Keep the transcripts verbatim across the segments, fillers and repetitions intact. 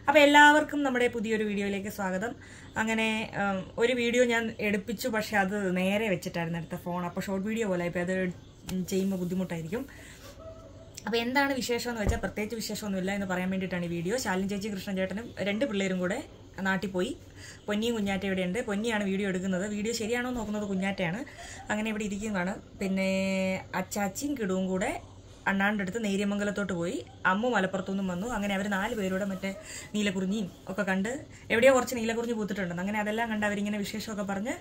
അപ്പോൾ എല്ലാവർക്കും നമ്മുടെ പുതിയൊരു വീഡിയോയിലേക്ക് സ്വാഗതം. അങ്ങനെ ഒരു വീഡിയോ ഞാൻ എടുപ്പിച്ചു, പക്ഷെ അത് നേരെ വെച്ചിട്ടായിരുന്നു എടുത്ത ഫോൺ. അപ്പോൾ ഷോർട്ട് വീഡിയോ പോലെ ഇപ്പോൾ അത് ചെയ്യുമ്പോൾ ബുദ്ധിമുട്ടായിരിക്കും. അപ്പോൾ എന്താണ് വിശേഷം എന്ന് വെച്ചാൽ പ്രത്യേകിച്ച് വിശേഷമൊന്നുമില്ല എന്ന് പറയാൻ വേണ്ടിയിട്ടാണ് ഈ വീഡിയോ. ശാലിനി ചേച്ചി കൃഷ്ണൻ ചേട്ടനും രണ്ട് പിള്ളേരും കൂടെ നാട്ടിൽ പോയി. പൊന്നിയും കുഞ്ഞാറ്റ ഇവിടെ ഉണ്ട്. പൊന്നിയാണ് വീഡിയോ എടുക്കുന്നത്. വീഡിയോ ശരിയാണോ നോക്കുന്നത് കുഞ്ഞാറ്റയാണ്. അങ്ങനെ ഇവിടെ ഇരിക്കുന്നതാണ്. പിന്നെ അച്ചാച്ചിയും കിടുവും കൂടെ അണ്ണാൻ്റെ അടുത്ത് നേര്യമംഗലത്തോട്ട് പോയി. അമ്മ മലപ്പുറത്തുനിന്നും വന്നു. അങ്ങനെ അവർ നാല് പേരോടെ മറ്റേ നീലക്കുറിഞ്ഞിയും ഒക്കെ കണ്ട് എവിടെയോ കുറച്ച് നീലക്കുറിഞ്ഞി പൂത്തിട്ടുണ്ടെന്ന്. അങ്ങനെ അതെല്ലാം കണ്ട് അവരിങ്ങനെ വിശേഷമൊക്കെ പറഞ്ഞ്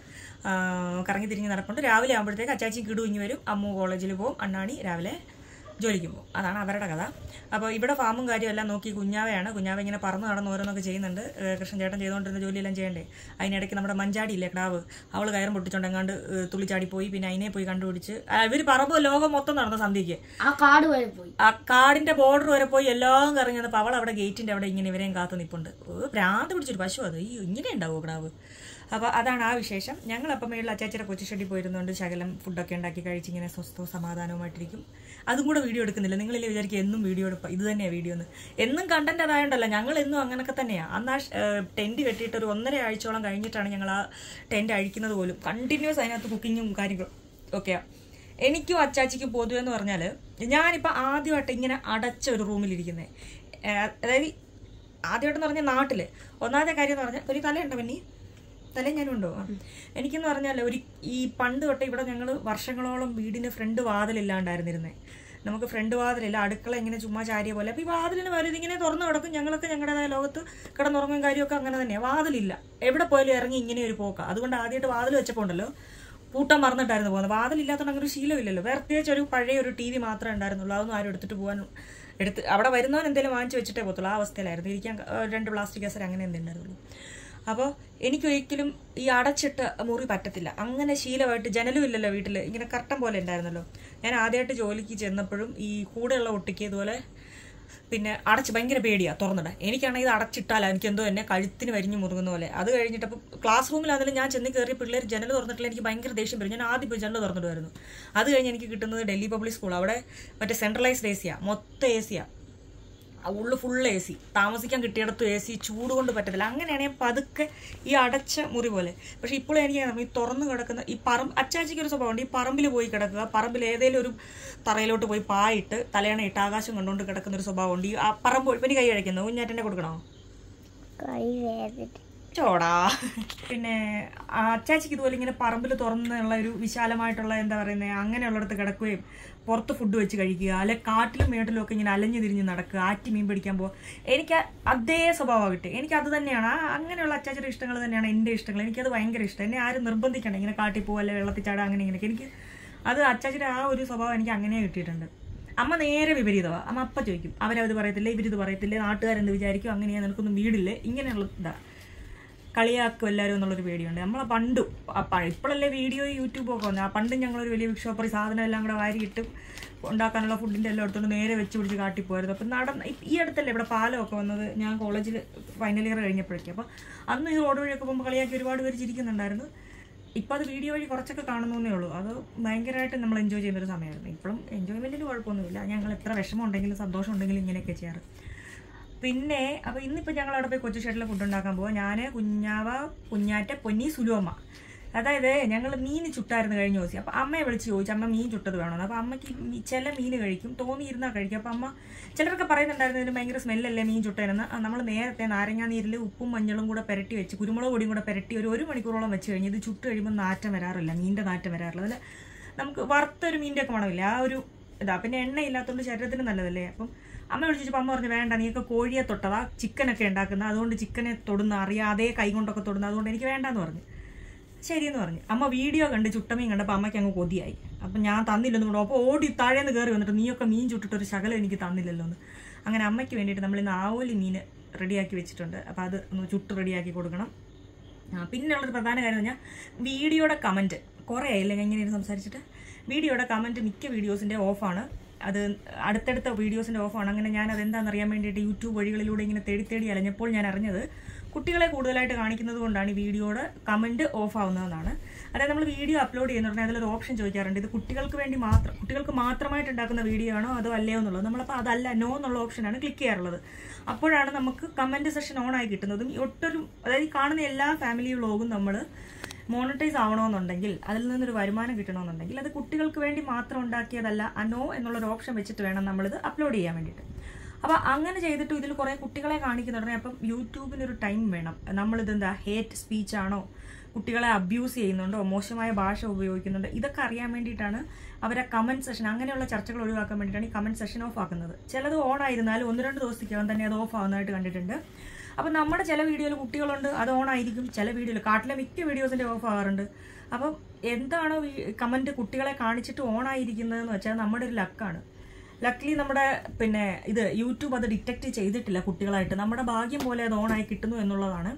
കറങ്ങി തിരിഞ്ഞ് നടപ്പുണ്ട്. രാവിലെ ആകുമ്പോഴത്തേക്ക് അച്ചാച്ചിയും കിടു ഇങ്ങ് വരും. അമ്മു കോളേജിൽ പോകും. അണ്ണാണി രാവിലെ ജോലിക്കും പോകും. അതാണ് അവരുടെ കഥ. അപ്പോൾ ഇവിടെ ഫാമും കാര്യമെല്ലാം നോക്കി കുഞ്ഞാവയാണ്. കുഞ്ഞാവ ഇങ്ങനെ പറന്ന് നടന്ന് ഓരോന്നൊക്കെ ചെയ്യുന്നുണ്ട്. കൃഷ്ണൻ ചേട്ടൻ ചെയ്തുകൊണ്ടിരുന്ന ജോലിയെല്ലാം ചെയ്യണ്ടേ. അതിനിടയ്ക്ക് നമ്മുടെ മഞ്ചാടി ഇല്ലേ ക്ടാവ്, അവൾ കയറും പൊട്ടിച്ചോണ്ട് എങ്ങാണ്ട് തുള്ളിച്ചാടി പോയി. പിന്നെ അതിനെ പോയി കണ്ടുപിടിച്ച് ഇവർ പറമ്പ് ലോകം മൊത്തം നടന്ന സന്ധ്യയ്ക്ക് ആ കാട് വരെ പോയി. ആ കാടിന്റെ ബോർഡർ വരെ പോയി എല്ലാം കറങ്ങി വന്നപ്പോൾ അവൾ അവിടെ ഗേറ്റിന്റെ അവിടെ ഇങ്ങനെ ഇവരെയും കാത്തു നിൽപ്പുണ്ട്. ഭ്രാന്ത് പിടിച്ചൊരു പശു അത്. ഈ ഇങ്ങനെ ഉണ്ടാവുമോ ക്ടാവ്? അപ്പോൾ അതാണ് ആ വിശേഷം. ഞങ്ങളപ്പം മേളിൽ അച്ചാച്ചിയുടെ കൊച്ചുഷെഡിൽ പോയിരുന്നുകൊണ്ട് ശകലം ഫുഡൊക്കെ ഉണ്ടാക്കി കഴിച്ചിങ്ങനെ സ്വസ്ഥവും സമാധാനവുമായിട്ടിരിക്കും. അതും കൂടെ വീഡിയോ എടുക്കുന്നില്ല. നിങ്ങളില്ലേ വിചാരിക്കും എന്നും വീഡിയോ എടുക്കുക, ഇത് തന്നെയാണ് വീഡിയോ എന്ന്. എന്നും കണ്ടന്റ് അതായണ്ടല്ല, ഞങ്ങൾ എന്നും അങ്ങനെയൊക്കെ തന്നെയാണ്. അന്ന് ആ ടെൻറ്റ് കെട്ടിയിട്ട് ഒരു ഒന്നര ആഴ്ചയോളം കഴിഞ്ഞിട്ടാണ് ഞങ്ങൾ ആ ടെൻറ്റ് അഴിക്കുന്നത് പോലും. കണ്ടിന്യൂസ് അതിനകത്ത് കുക്കിങ്ങും കാര്യങ്ങളും ഒക്കെയാണ്. എനിക്കും അച്ചാച്ചിക്കും പൊതുവെ എന്ന് പറഞ്ഞാൽ, ഞാനിപ്പോൾ ആദ്യമായിട്ട് ഇങ്ങനെ അടച്ച ഒരു റൂമിലിരിക്കുന്നത്. അതായത് ആദ്യമായിട്ടെന്ന് പറഞ്ഞാൽ നാട്ടിൽ ഒന്നാമത്തെ കാര്യം എന്ന് പറഞ്ഞാൽ ഒരു തലയുണ്ടോ പിന്നെ തലേ ഞാനുണ്ടോ? എനിക്കെന്ന് പറഞ്ഞാൽ ഒരു ഈ പണ്ട് തൊട്ടേ ഇവിടെ ഞങ്ങൾ വർഷങ്ങളോളം വീടിന് ഫ്രണ്ട് വാതിലില്ലാണ്ടായിരുന്നിരുന്നേ. നമുക്ക് ഫ്രണ്ട് വാതിലില്ല, അടുക്കള ഇങ്ങനെ ചുമ്മാ ചാരിയ പോലെ. അപ്പോൾ ഈ വാതിലിന് വരും ഇതിങ്ങനെ തുറന്നു കിടക്കും. ഞങ്ങളൊക്കെ ഞങ്ങളുടേതായ ലോകത്ത് കിടന്നുറങ്ങും കാര്യമൊക്കെ അങ്ങനെ തന്നെയാണ്. വാതിലില്ല, എവിടെ പോയാലും ഇറങ്ങി ഇങ്ങനെ ഒരു പോക്കാം. അതുകൊണ്ട് ആദ്യമായിട്ട് വാതിൽ വെച്ചപ്പോൾ ഉണ്ടല്ലോ പൂട്ടം മറന്നിട്ടായിരുന്നു പോകുന്നത്. വാതിലില്ലാത്തതുകൊണ്ട് അങ്ങനെ ഒരു ശീലമില്ലല്ലോ. പ്രത്യേകിച്ച് ഒരു പഴയ ഒരു ടി വി മാത്രമേ ഉണ്ടായിരുന്നുള്ളൂ. അതൊന്നും ആരും എടുത്തിട്ട് പോകാൻ എടുത്ത് അവിടെ വരുന്നവൻ എന്തെങ്കിലും വാങ്ങിച്ച് വെച്ചിട്ടേ പോകത്തുള്ളൂ. ആ അവസ്ഥയിലായിരുന്നു. ഇരിക്കാൻ രണ്ട് പ്ലാസ്റ്റിക് കസര അങ്ങനെ എന്തുണ്ടായിരുന്നുള്ളൂ. അപ്പോൾ എനിക്കൊരിക്കലും ഈ അടച്ചിട്ട് മുറി പറ്റത്തില്ല. അങ്ങനെ ശീലമായിട്ട് ജനലും ഇല്ലല്ലോ വീട്ടിൽ, ഇങ്ങനെ കർട്ടൻ പോലെ ഉണ്ടായിരുന്നല്ലോ. ഞാൻ ആദ്യമായിട്ട് ജോലിക്ക് ചെന്നപ്പോഴും ഈ കൂടെയുള്ള ഒട്ടിക്ക് ഇതുപോലെ പിന്നെ അടച്ച് ഭയങ്കര പേടിയാണ് തുറന്നിടാൻ. എനിക്കാണെങ്കിൽ ഇത് അടച്ചിട്ടാലോ എനിക്കെന്തോ എന്നെ കഴുത്തിന് വരിഞ്ഞ് മുറുകുന്ന പോലെ. അത് കഴിഞ്ഞിട്ടപ്പോൾ ക്ലാസ് റൂമിലാണെങ്കിലും ഞാൻ ചെന്ന് കയറിയ പിള്ളേർ ജനൽ തുറന്നിട്ടില്ല. എനിക്ക് ഭയങ്കര ദേഷ്യം വരും. ഞാൻ ആദ്യം പോയി ജനൽ തുറന്നിടുമായിരുന്നു. അത് കഴിഞ്ഞ് എനിക്ക് കിട്ടുന്നത് ഡൽഹി പബ്ലിക് സ്കൂൾ. അവിടെ മറ്റേ സെൻട്രലൈസ്ഡ് എ സിയാണ്, മൊത്തം എ സിയാണ്, ഉള്ളു ഫുൾ എ സി. താമസിക്കാൻ കിട്ടിയിടത്തും എ സി, ചൂട് കൊണ്ട് പറ്റത്തില്ല. അങ്ങനെയാണെങ്കിൽ പതുക്കെ ഈ അടച്ച മുറി പോലെ. പക്ഷെ ഇപ്പോഴും എനിക്ക് ഈ തുറന്നു കിടക്കുന്ന ഈ പറമ്പ് അച്ചാച്ചിക്ക് ഒരു സ്വഭാവമുണ്ട്. ഈ പറമ്പിൽ പോയി കിടക്കുക, പറമ്പിൽ ഏതെങ്കിലും ഒരു തറയിലോട്ട് പോയി പായിട്ട് തലയണ ഇട്ട് ആകാശം കണ്ടുകൊണ്ട് കിടക്കുന്ന ഒരു സ്വഭാവമുണ്ട്. ഈ ആ പറമ്പ് ഇപ്പം കൈ കഴിക്കുന്നു. കുഞ്ഞാറ്റനെ കൊടുക്കണോ? ചോടാ. പിന്നെ അച്ചാച്ചിക്ക് ഇതുപോലെ ഇങ്ങനെ പറമ്പിൽ തുറന്നുള്ള ഒരു വിശാലമായിട്ടുള്ള എന്താ പറയുന്നത് അങ്ങനെയുള്ളിടത്ത് കിടക്കുകയും പുറത്ത് ഫുഡ് വെച്ച് കഴിക്കുക, അല്ലെ കാട്ടിലും മേട്ടിലും ഒക്കെ ഇങ്ങനെ അലഞ്ഞു തിരിഞ്ഞ് നടക്കുക, ആറ്റി മീൻ പിടിക്കാൻ പോകുക. എനിക്ക് അതേ സ്വഭാവം കിട്ടി. എനിക്ക് അത് തന്നെയാണ്. ആ അങ്ങനെയുള്ള അച്ചാച്ചിയുടെ ഇഷ്ടങ്ങൾ തന്നെയാണ് എൻ്റെ ഇഷ്ടങ്ങൾ. എനിക്കത് ഭയങ്കര ഇഷ്ടം. എന്നെ ആരും നിർബന്ധിക്കണം ഇങ്ങനെ കാട്ടിൽ പോകുക അല്ലെ വെള്ളത്തിൽ ചാടുക അങ്ങനെ ഇങ്ങനെയൊക്കെ. എനിക്ക് അത് അച്ചാച്ചിയുടെ ആ ഒരു സ്വഭാവം എനിക്ക് അങ്ങനെ കിട്ടിയിട്ടുണ്ട്. അമ്മ നേരെ വിപരീതമാണ്. അമ്മ അപ്പം ചോദിക്കും, അവരത് പറയത്തില്ലേ, ഇവരിത് പറയത്തില്ലേ, നാട്ടുകാരെന്ത് വിചാരിക്കും, അങ്ങനെയാണ് നിനക്കൊന്നും വീടില്ലേ, ഇങ്ങനെയുള്ള ഇതാ കളിയാക്കും എല്ലാവരും എന്നുള്ളൊരു പേടിയുണ്ട്. നമ്മളെ പണ്ടും ഇപ്പോഴല്ലേ വീഡിയോ യൂട്യൂബ് ഒക്കെ വന്നത്. ആ പണ്ടും ഞങ്ങളൊരു വലിയ ബിഗ് ഷോപ്പർ സാധനം എല്ലാം കൂടെ വാരിയിട്ട് ഉണ്ടാക്കാനുള്ള ഫുഡിൻ്റെ എല്ലാം എടുത്തുകൊണ്ട് നേരെ വെച്ച് പിടിച്ച് കാട്ടിപ്പോയിരുന്നു. അപ്പം നടന്ന് ഈ അടുത്തല്ലേ ഇവിടെ പാലമൊക്കെ വന്നത്, ഞാൻ കോളേജിൽ ഫൈനൽ ഇയർ കഴിഞ്ഞപ്പോഴേക്കും. അപ്പോൾ അന്ന് ഈ റോഡ് വഴിയൊക്കെ പോകുമ്പോൾ കളിയാക്കി ഒരുപാട് പേര് ചിരിക്കുന്നുണ്ടായിരുന്നു. ഇപ്പം അത് വീഡിയോ വഴി കുറച്ചൊക്കെ കാണുന്നേ ഉള്ളൂ. അത് ഭയങ്കരമായിട്ട് നമ്മൾ എൻജോയ് ചെയ്യുന്നൊരു സമയമായിരുന്നു. ഇപ്പോഴും എൻജോയ്മെൻറ്റിന് കുഴപ്പമൊന്നുമില്ല. ഞങ്ങൾ എത്ര വിഷമം ഉണ്ടെങ്കിലും സന്തോഷം ഉണ്ടെങ്കിലും ഇങ്ങനെയൊക്കെ ചെയ്യാറ്. പിന്നെ അപ്പോൾ ഇന്നിപ്പോൾ ഞങ്ങൾ അവിടെ പോയി കൊച്ചു ഷെഡിൽ ഫുഡ് ഉണ്ടാക്കാൻ പോവുക. ഞാൻ, കുഞ്ഞാവ, കുഞ്ഞാറ്റ, പൊന്നി, സുലുവമ്മ. അതായത് ഞങ്ങൾ മീൻ ചുട്ടായിരുന്നു കഴിഞ്ഞ ദിവസം. അപ്പോൾ അമ്മയെ വിളിച്ച് ചോദിച്ചു അമ്മ മീൻ ചുട്ടത് വേണമെന്ന്. അപ്പോൾ അമ്മയ്ക്ക് ചില മീൻ കഴിക്കും, തോന്നിയിരുന്നാൽ കഴിക്കും. അപ്പോൾ അമ്മ ചിലരൊക്കെ പറയുന്നുണ്ടായിരുന്നു ഇതിന് ഭയങ്കര സ്മെല്ലല്ലേ മീൻ ചുട്ടതെന്ന്. നമ്മൾ നേരത്തെ നാരങ്ങാ നീരിൽ ഉപ്പും മഞ്ഞളും കൂടെ പുരട്ടി വെച്ച് കുരുമുളക് പൊടിയും കൂടെ പുരട്ടി ഒരു ഒരു മണിക്കൂറോളം വെച്ച് കഴിഞ്ഞ് ഇത് ചുട്ട് കഴിയുമ്പോൾ നാറ്റം വരാറില്ല, മീനിൻ്റെ നാറ്റം വരാറില്ല. അതിൽ നമുക്ക് വറുത്തൊരു മീൻ്റെ ഒക്കെ മണമില്ല, ആ ഒരു ഇതാ. പിന്നെ എണ്ണ ഇല്ലാത്തതുകൊണ്ട് ശരീരത്തിന് നല്ലതല്ലേ. അപ്പം അമ്മ വിളിച്ചപ്പോൾ അമ്മ പറഞ്ഞു വേണ്ട, നീയൊക്കെ കോഴിയെ തൊട്ടതാ ചിക്കനൊക്കെ ഉണ്ടാക്കുന്നത്, അതുകൊണ്ട് ചിക്കനെ തൊടുന്ന അറിയാതെ കൈ കൊണ്ടൊക്കെ തൊടുന്ന, അതുകൊണ്ട് എനിക്ക് വേണ്ടാന്ന് പറഞ്ഞു. ശരിയെന്ന് പറഞ്ഞു. അമ്മ വീഡിയോ കണ്ട് ചുട്ടമീൻ കണ്ടപ്പോൾ അമ്മയ്ക്ക് അങ്ങ് കൊതിയായി. അപ്പം ഞാൻ തന്നില്ലെന്ന് പറഞ്ഞു. അപ്പോൾ ഓടി താഴേന്ന് കയറി വന്നിട്ട് നീയൊക്കെ മീൻ ചുട്ടിട്ടൊരു ശകലം എനിക്ക് തന്നില്ലല്ലോ എന്ന്. അങ്ങനെ അമ്മയ്ക്ക് വേണ്ടിയിട്ട് നമ്മളിന്ന് ആവോലി മീൻ റെഡിയാക്കി വെച്ചിട്ടുണ്ട്. അപ്പോൾ അത് ഒന്ന് ചുട്ട് റെഡിയാക്കി കൊടുക്കണം. പിന്നെയുള്ളൊരു പ്രധാന കാര്യം എന്ന് പറഞ്ഞാൽ വീഡിയോയുടെ കമൻറ്റ് കുറേ ആയില്ലേ ഞാൻ ഇങ്ങനെ സംസാരിച്ചിട്ട്. വീഡിയോയുടെ കമൻറ്റ് മിക്ക വീഡിയോസിൻ്റെ ഓഫാണ്. അത് അടുത്തടുത്ത വീഡിയോസിൻ്റെ ഓഫാണ്. അങ്ങനെ ഞാൻ അതെന്താണെന്ന് അറിയാൻ വേണ്ടിയിട്ട് യൂട്യൂബ് വഴികളിലൂടെ ഇങ്ങനെ തേടി തേടി അലഞ്ഞപ്പോൾ ഞാൻ അറിഞ്ഞത് കുട്ടികളെ കൂടുതലായിട്ട് കാണിക്കുന്നത് കൊണ്ടാണ് ഈ വീഡിയോയുടെ കമന്റ് ഓഫ് ആവുന്നതെന്നാണ്. അതായത് നമ്മൾ വീഡിയോ അപ്ലോഡ് ചെയ്യുന്നുണ്ടെങ്കിൽ അതിലൊരു ഓപ്ഷൻ ചോദിക്കാറുണ്ട്, ഇത് കുട്ടികൾക്ക് വേണ്ടി മാത്രം കുട്ടികൾക്ക് മാത്രമായിട്ട് ഉണ്ടാക്കുന്ന വീഡിയോ ആണോ അതോ അല്ലയോ എന്നുള്ളത്. നമ്മളപ്പോൾ അതല്ല നോ എന്നുള്ള ഓപ്ഷനാണ് ക്ലിക്ക് ചെയ്യാറുള്ളത്. അപ്പോഴാണ് നമുക്ക് കമന്റ് സെഷൻ ഓൺ ആയി കിട്ടുന്നതും. ഒട്ടൊരു അതായത് കാണുന്ന എല്ലാ ഫാമിലി വ്ളോഗും നമ്മൾ മോണിറ്റൈസ് ആവണമെന്നുണ്ടെങ്കിൽ, അതിൽ നിന്നൊരു വരുമാനം കിട്ടണമെന്നുണ്ടെങ്കിൽ അത് കുട്ടികൾക്ക് വേണ്ടി മാത്രം ഉണ്ടാക്കിയതല്ല, നോ എന്നുള്ളൊരു ഓപ്ഷൻ വെച്ചിട്ട് വേണം നമ്മളിത് അപ്ലോഡ് ചെയ്യാൻ വേണ്ടിയിട്ട്. അപ്പോൾ അങ്ങനെ ചെയ്തിട്ട് ഇതിൽ കുറേ കുട്ടികളെ കാണിക്കുന്നുണ്ടെങ്കിൽ അപ്പം യൂട്യൂബിനൊരു ടൈം വേണം. നമ്മളിതെന്താ ഹേറ്റ് സ്പീച്ച് ആണോ, കുട്ടികളെ അബ്യൂസ് ചെയ്യുന്നുണ്ടോ, മോശമായ ഭാഷ ഉപയോഗിക്കുന്നുണ്ടോ, ഇതൊക്കെ അറിയാൻ വേണ്ടിയിട്ടാണ് അവരെ കമന്റ് സെഷൻ അങ്ങനെയുള്ള ചർച്ചകൾ ഒഴിവാക്കാൻ വേണ്ടിയിട്ടാണ് ഈ കമന്റ് സെഷൻ ഓഫ് ആക്കുന്നത്. ചിലത് ഓൺ ആയിരുന്നാലും ഒന്ന് രണ്ട് ദിവസത്തേക്കകം തന്നെ അത് ഓഫ് ആവുന്നതായിട്ട് കണ്ടിട്ടുണ്ട്. അപ്പം നമ്മുടെ ചില വീഡിയോയിൽ കുട്ടികളുണ്ട്, അത് ഓൺ ആയിരിക്കും. ചില വീഡിയോയിൽ കാട്ടിലെ മിക്ക വീഡിയോസിൻ്റെ ഓഫ് ആകാറുണ്ട്. അപ്പം എന്താണോ കമന്റ് കുട്ടികളെ കാണിച്ചിട്ട് ഓൺ ആയിരിക്കുന്നതെന്ന് വെച്ചാൽ നമ്മുടെ ഒരു ലക്കാണ്. ലക്ലി നമ്മുടെ പിന്നെ ഇത് യൂട്യൂബ് അത് ഡിറ്റക്ട് ചെയ്തിട്ടില്ല കുട്ടികളായിട്ട്. നമ്മുടെ ഭാഗ്യം പോലെ അത് ഓണായി കിട്ടുന്നു എന്നുള്ളതാണ്.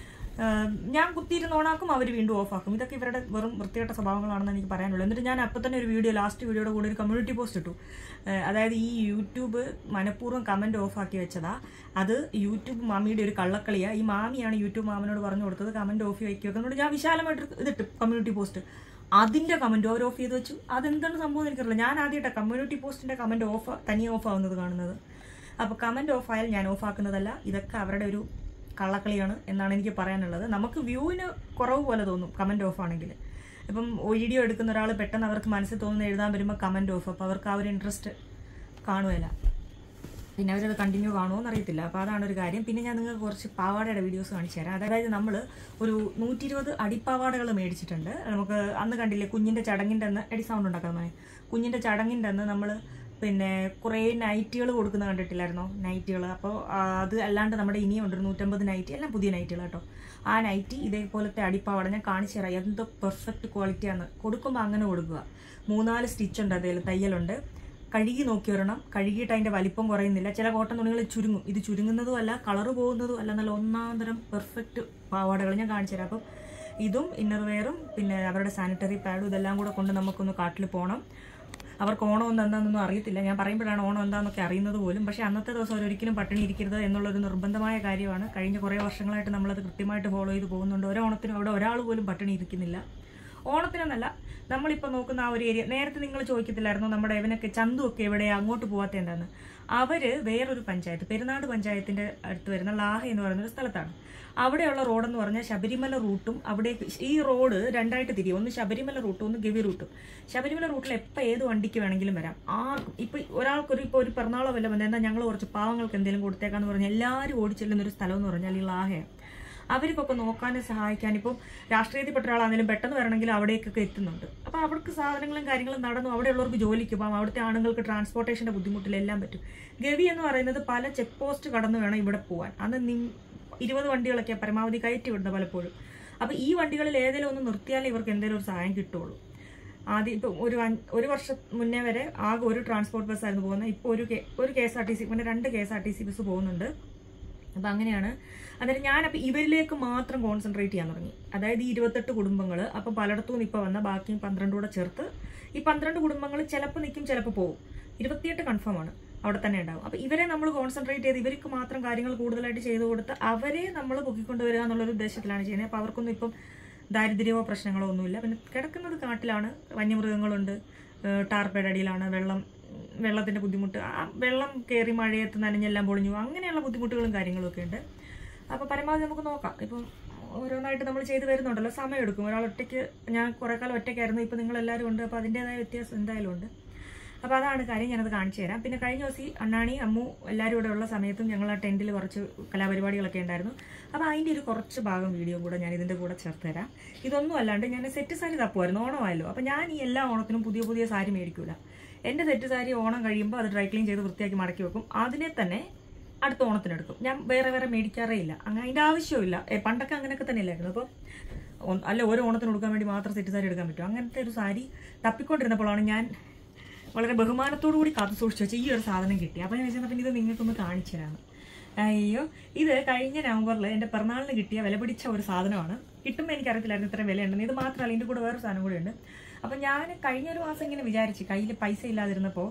ഞാൻ കുത്തിയിരുന്ന് ഓണാക്കും, അവർ വീണ്ടും ഓഫാക്കും. ഇതൊക്കെ ഇവരുടെ വെറും വൃത്തികെട്ട സ്വഭാവങ്ങളാണെന്ന് എനിക്ക് പറയാനുള്ളൂ. എന്നിട്ട് ഞാൻ അപ്പം തന്നെ ഒരു വീഡിയോ ലാസ്റ്റ് വീഡിയോയുടെ കൂടെ ഒരു കമ്മ്യൂണിറ്റി പോസ്റ്റ് ഇട്ടു. അതായത് ഈ യൂട്യൂബ് മനഃപൂർവ്വം കമന്റ് ഓഫാക്കി വെച്ചതാ, അത് യൂട്യൂബ് മാമിയുടെ ഒരു കള്ളക്കളിയാ. ഈ മാമിയാണ് യൂട്യൂബ് മാമിനോട് പറഞ്ഞു കൊടുത്തത് കമന്റ് ഓഫ് ആക്കി വെക്കുന്നതുകൊണ്ട് ഞാൻ വിശാലമായിട്ട് ഇതിട്ട് കമ്മ്യൂണിറ്റി പോസ്റ്റ്. അതിന്റെ കമന്റ് ഓവർ ഓഫ് ചെയ്ത് വെച്ചു. അതെന്താണ് സംഭവം എനിക്കറിയില്ല. ഞാൻ ആദ്യമായിട്ടാണ് കമ്മ്യൂണിറ്റി പോസ്റ്റിന്റെ കമന്റ് ഓഫ് തനിയെ ഓഫ് ആവുന്നത് കാണുന്നത്. അപ്പോൾ കമന്റ് ഓഫ് ആയാൽ ഞാൻ ഓഫ് ആക്കുന്നതല്ല, ഇതൊക്കെ അവരുടെ ഒരു കള്ളക്കളിയാണ് എന്നാണ് എനിക്ക് പറയാനുള്ളത്. നമുക്ക് വ്യൂവിന് കുറവ് പോലെ തോന്നും കമന്റ് ഓഫ് ആണെങ്കിൽ. ഇപ്പം വീഡിയോ എടുക്കുന്ന ഒരാൾ പെട്ടെന്ന് അവർക്ക് മനസ്സിൽ തോന്നുന്ന എഴുതാൻ വരുമ്പോൾ കമന്റ് ഓഫ്, അപ്പോൾ അവർക്ക് ആ ഒരു ഇൻട്രസ്റ്റ് കാണുകയില്ല. പിന്നെ അവരത് കണ്ടിന്യൂ കാണുമോ എന്നറിയത്തില്ല. അപ്പോൾ അതാണ് ഒരു കാര്യം. പിന്നെ ഞാൻ നിങ്ങൾക്ക് കുറച്ച് പാവാടയുടെ വീഡിയോസ് കാണിച്ചു തരാം. അതായത് നമ്മൾ ഒരു നൂറ്റി ഇരുപത് അടിപ്പാവാടകൾ മേടിച്ചിട്ടുണ്ട്. നമുക്ക് അന്ന് കണ്ടില്ലേ കുഞ്ഞിൻ്റെ ചടങ്ങിൻ്റെ അന്ന് എടി സൗണ്ട് ഉണ്ടാക്കാൻ മതി കുഞ്ഞിൻ്റെ ചടങ്ങിൻ്റെ അന്ന് നമ്മൾ പിന്നെ കുറേ നൈറ്റികൾ കൊടുക്കുന്ന കണ്ടിട്ടില്ലായിരുന്നോ, നൈറ്റികൾ. അപ്പോൾ അത് അല്ലാണ്ട് നമ്മുടെ ഇനിയും ഉണ്ട് ഒരു നൂറ്റമ്പത് നൈറ്റി, എല്ലാം പുതിയ നൈറ്റികൾ കേട്ടോ. ആ നൈറ്റി ഇതേപോലത്തെ അടിപ്പാവാട ഞാൻ കാണിച്ചു തരാം. എന്തോ പെർഫെക്റ്റ് ക്വാളിറ്റിയാണ്. കൊടുക്കുമ്പോൾ അങ്ങനെ കൊടുക്കുക. മൂന്നാല് സ്റ്റിച്ച് ഉണ്ട്, അതിൽ തയ്യലുണ്ട്. കഴുകി നോക്കി വരണം. കഴുകിയിട്ട് അതിൻ്റെ വലിപ്പം കുറയുന്നില്ല. ചില കോട്ടൺ തുണികൾ ചുരുങ്ങും, ഇത് ചുരുങ്ങുന്നതും അല്ല, കളറ് പോകുന്നതും അല്ല, നല്ല ഒന്നാം തരം പെർഫെക്റ്റ് പാവാടകൾ ഞാൻ കാണിച്ചു തരാം. അപ്പം ഇതും ഇന്നർ വെയറും പിന്നെ അവരുടെ സാനിറ്ററി പാഡും ഇതെല്ലാം കൂടെ കൊണ്ട് നമുക്കൊന്ന് കാട്ടിൽ പോകണം. അവർക്ക് ഓണം എന്താണെന്നൊന്നും അറിയത്തില്ല. ഞാൻ പറയുമ്പോഴാണ് ഓണം എന്താണെന്നൊക്കെ അറിയുന്നത് പോലും. പക്ഷേ അന്നത്തെ ദിവസം അവരൊരിക്കലും പട്ടിണി ഇരിക്കരുത് എന്നുള്ളൊരു നിർബന്ധമായ കാര്യമാണ്. കഴിഞ്ഞ കുറേ വർഷങ്ങളായിട്ട് നമ്മളത് കൃത്യമായിട്ട് ഫോളോ ചെയ്ത് പോകുന്നുണ്ട്. ഓരോ ഓണത്തിനും അവിടെ ഒരാൾ പോലും പട്ടിണി ഇരിക്കുന്നില്ല. ഓണത്തിനെന്നല്ല, നമ്മളിപ്പോൾ നോക്കുന്ന ആ ഒരു ഏരിയ. നേരത്തെ നിങ്ങൾ ചോദിക്കത്തില്ലായിരുന്നു നമ്മുടെ ഇവനൊക്കെ ചന്തുവൊക്കെ എവിടെയാണ് അങ്ങോട്ട് പോകാത്ത എന്താന്ന്. അവർ വേറൊരു പഞ്ചായത്ത്, പെരുന്നാട് പഞ്ചായത്തിൻ്റെ അടുത്ത് വരുന്ന ലാഹ എന്ന് പറയുന്നൊരു സ്ഥലത്താണ്. അവിടെയുള്ള റോഡെന്ന് പറഞ്ഞാൽ ശബരിമല റൂട്ടും അവിടേക്ക് ഈ റോഡ് രണ്ടായിട്ട് തിരിയും. ഒന്ന് ശബരിമല റൂട്ടും ഒന്ന് ഗവി റൂട്ടും. ശബരിമല റൂട്ടിൽ എപ്പോൾ ഏത് വണ്ടിക്ക് വേണമെങ്കിലും വരാം. ആർക്കും ഇപ്പം ഒരാൾക്കൊരു ഇപ്പോൾ ഒരു പിറന്നാളോ വല്ല വന്നാൽ എന്താ ഞങ്ങൾ കുറച്ച് പാവങ്ങൾക്ക് എന്തെങ്കിലും കൊടുത്തേക്കാന്ന് പറഞ്ഞാൽ എല്ലാവരും ഓടിച്ചെല്ലുന്നൊരു സ്ഥലം എന്ന് പറഞ്ഞാൽ ഈ ലാഹയാണ്. അവർക്കൊക്കെ നോക്കാനും സഹായിക്കാനും ഇപ്പം രാഷ്ട്രീയത്തിൽപ്പെട്ട ഒരാളാണെങ്കിലും പെട്ടെന്ന് വരണമെങ്കിൽ അവിടേക്കൊക്കെ എത്തുന്നുണ്ട്. അപ്പോൾ അവർക്ക് സാധനങ്ങളും കാര്യങ്ങളും നടന്നു. അവിടെയുള്ളവർക്ക് ജോലിക്ക് പോകാം. അവിടുത്തെ ആണുങ്ങൾക്ക് ട്രാൻസ്പോർട്ടേഷൻ്റെ ബുദ്ധിമുട്ടിലെല്ലാം പറ്റും. ഗവി എന്ന് പറയുന്നത് പല ചെക്ക് പോസ്റ്റ് കടന്നു വേണം ഇവിടെ പോകാൻ. അന്ന് നി ഇരുപത് വണ്ടികളൊക്കെ പരമാവധി കയറ്റി വിടുന്നത് പലപ്പോഴും. അപ്പോൾ ഈ വണ്ടികളിൽ ഏതെങ്കിലും ഒന്ന് നിർത്തിയാലേ ഇവർക്ക് എന്തെങ്കിലും ഒരു സഹായം കിട്ടുള്ളൂ. ആദ്യം ഇപ്പം ഒരു ഒരു വർഷം മുന്നേ വരെ ആകെ ഒരു ട്രാൻസ്പോർട്ട് ബസ്സായിരുന്നു പോകുന്നത്. ഇപ്പോൾ ഒരു കെ ഒരു K S R T C പിന്നെ രണ്ട് K S R T C bus പോകുന്നുണ്ട്. അപ്പം അങ്ങനെയാണ്. അതായത് ഞാനപ്പോൾ ഇവരിലേക്ക് മാത്രം കോൺസെൻട്രേറ്റ് ചെയ്യാൻ തുടങ്ങി. അതായത് ഈ ഇരുപത്തെട്ട് കുടുംബങ്ങൾ അപ്പം പലയിടത്തും നിന്ന് ഇപ്പോൾ വന്ന ബാക്കി പന്ത്രണ്ട് കൂടെ ചേർത്ത് ഈ പന്ത്രണ്ട് കുടുംബങ്ങൾ ചിലപ്പോൾ നിൽക്കും, ചിലപ്പോൾ പോകും. ഇരുപത്തിയെട്ട് കൺഫേം ആണ്, അവിടെ തന്നെ ഉണ്ടാവും. അപ്പോൾ ഇവരെ നമ്മൾ കോൺസെൻട്രേറ്റ് ചെയ്ത് ഇവർക്ക് മാത്രം കാര്യങ്ങൾ കൂടുതലായിട്ട് ചെയ്തു കൊടുത്ത് അവരെ നമ്മൾ പൊക്കിക്കൊണ്ടുവരിക എന്നുള്ളൊരു ഉദ്ദേശത്തിലാണ് ചെയ്യുന്നത്. അപ്പോൾ അവർക്കൊന്നും ഇപ്പം ദാരിദ്ര്യമോ പ്രശ്നങ്ങളോ ഒന്നുമില്ല. പിന്നെ കിടക്കുന്നത് കാട്ടിലാണ്, വന്യമൃഗങ്ങളുണ്ട്, ടാർപ്പയുടെ അടിയിലാണ്, വെള്ളം വെള്ളത്തിൻ്റെ ബുദ്ധിമുട്ട്, വെള്ളം കയറി മഴയത്ത് നനഞ്ഞെല്ലാം പൊളിഞ്ഞു, അങ്ങനെയുള്ള ബുദ്ധിമുട്ടുകളും കാര്യങ്ങളും ഒക്കെ ഉണ്ട്. അപ്പോൾ പരമാവധി നമുക്ക് നോക്കാം. ഇപ്പം ഓരോന്നായിട്ട് നമ്മൾ ചെയ്ത് വരുന്നുണ്ടല്ലോ, സമയം എടുക്കും. ഒരാൾ ഒറ്റയ്ക്ക്, ഞാൻ കുറേ കാലം ഒറ്റയ്ക്കായിരുന്നു, ഇപ്പം നിങ്ങളെല്ലാവരും ഉണ്ട്. അപ്പോൾ അതിൻ്റേതായ വ്യത്യാസം എന്തായാലും ഉണ്ട്. അപ്പോൾ അതാണ് കാര്യം, ഞാനത് കാണിച്ചു തരാം. പിന്നെ കഴിഞ്ഞ ദിവസം അണ്ണാണി അമ്മു എല്ലാവരും ഇവിടെ ഉള്ള സമയത്തും ഞങ്ങൾ ആ ടെൻറ്റിൽ കുറച്ച് കലാപരിപാടികളൊക്കെ ഉണ്ടായിരുന്നു. അപ്പോൾ അതിൻ്റെ ഒരു കുറച്ച് ഭാഗം വീഡിയോ കൂടെ ഞാൻ ഇതിൻ്റെ കൂടെ ചേർത്ത് തരാം. ഇതൊന്നും അല്ലാണ്ട് ഞാൻ സെറ്റ് സാരി തപ്പുമായിരുന്നു, ഓണമായല്ലോ. അപ്പോൾ ഞാൻ ഈ എല്ലാ ഓണത്തിനും പുതിയ പുതിയ സാരി മേടിക്കൂല. എൻ്റെ സെറ്റ് സാരി ഓണം കഴിയുമ്പോൾ അത് ഡ്രൈ ക്ലീൻ ചെയ്ത് വൃത്തിയാക്കി മടക്കി വെക്കും. അതിനെ തന്നെ അടുത്ത ഓണത്തിനെടുക്കും. ഞാൻ വേറെ വേറെ മേടിക്കാറേ ഇല്ല. അങ്ങനെ അതിൻ്റെ ആവശ്യമില്ല. പണ്ടൊക്കെ അങ്ങനെയൊക്കെ തന്നെ ഇല്ലായിരുന്നു. അപ്പോൾ അല്ല ഓരോ ഓണത്തിന് കൊടുക്കാൻ വേണ്ടി മാത്രം സെറ്റ് സാരി എടുക്കാൻ പറ്റും. അങ്ങനത്തെ ഒരു സാരി തപ്പിക്കൊണ്ടിരുന്നപ്പോഴാണ് ഞാൻ വളരെ ബഹുമാനത്തോടു കൂടി കാത്തു സൂക്ഷിച്ചു വെച്ചാൽ ഈ ഒരു സാധനം കിട്ടി. അപ്പോൾ ഞാൻ വെച്ചാൽ പിന്നെ ഇത് നിങ്ങൾക്കൊന്ന് കാണിച്ചു തരാം. അയ്യോ, ഇത് കഴിഞ്ഞ നവംബറിൽ എൻ്റെ പിറന്നാളിന് കിട്ടിയ വില പിടിച്ച ഒരു സാധനമാണ്. കിട്ടുമ്പോൾ എനിക്കറിയത്തില്ലായിരുന്നു ഇത്രയും വിലയുണ്ടെന്ന്. ഇത് മാത്രമല്ല, ഇതിൻ്റെ കൂടെ വേറൊരു സാധനം കൂടി ഉണ്ട്. അപ്പം ഞാൻ കഴിഞ്ഞൊരു മാസം ഇങ്ങനെ വിചാരിച്ചു, കയ്യിൽ പൈസ ഇല്ലാതിരുന്നപ്പോൾ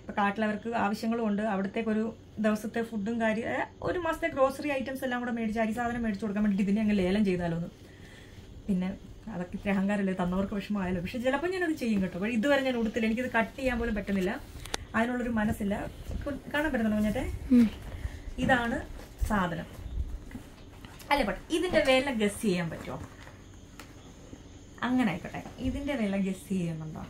ഇപ്പോൾ കാട്ടിലവർക്ക് ആവശ്യങ്ങളും ഉണ്ട്. അവിടത്തേക്കൊരു ദിവസത്തെ ഫുഡും കാര്യം ഒരു മാസത്തെ ഗ്രോസറി ഐറ്റംസ് എല്ലാം കൂടെ മേടിച്ച് അരി സാധനം മേടിച്ച് കൊടുക്കാൻ വേണ്ടിയിട്ട് ഇതിനെ അങ്ങ് ലേലം ചെയ്താലോന്ന്. പിന്നെ അതൊക്കെ ഇത്ര അഹങ്കാരമല്ലേ, തന്നവർക്ക് വിഷമമായാലോ. പക്ഷെ ചിലപ്പോൾ ഞാനത് ചെയ്യും കേട്ടോ. പക്ഷേ ഇതുവരെ ഞാൻ ഉടുത്തില്ല, എനിക്കിത് കട്ട് ചെയ്യാൻ പോലും പറ്റുന്നില്ല, അതിനുള്ളൊരു മനസ്സില്ല. കാണാൻ പറ്റുന്നുണ്ടോ കുഞ്ഞത്തെ? ഇതാണ് സാധനം അല്ലേ. പട്ടെ ഇതിന്റെ വില ഗസ് ചെയ്യാൻ പറ്റുമോ? അങ്ങനെ ആയിക്കോട്ടെ, ഇതിന്റെ വില ഗസ് ചെയ്യുന്നുണ്ടോ?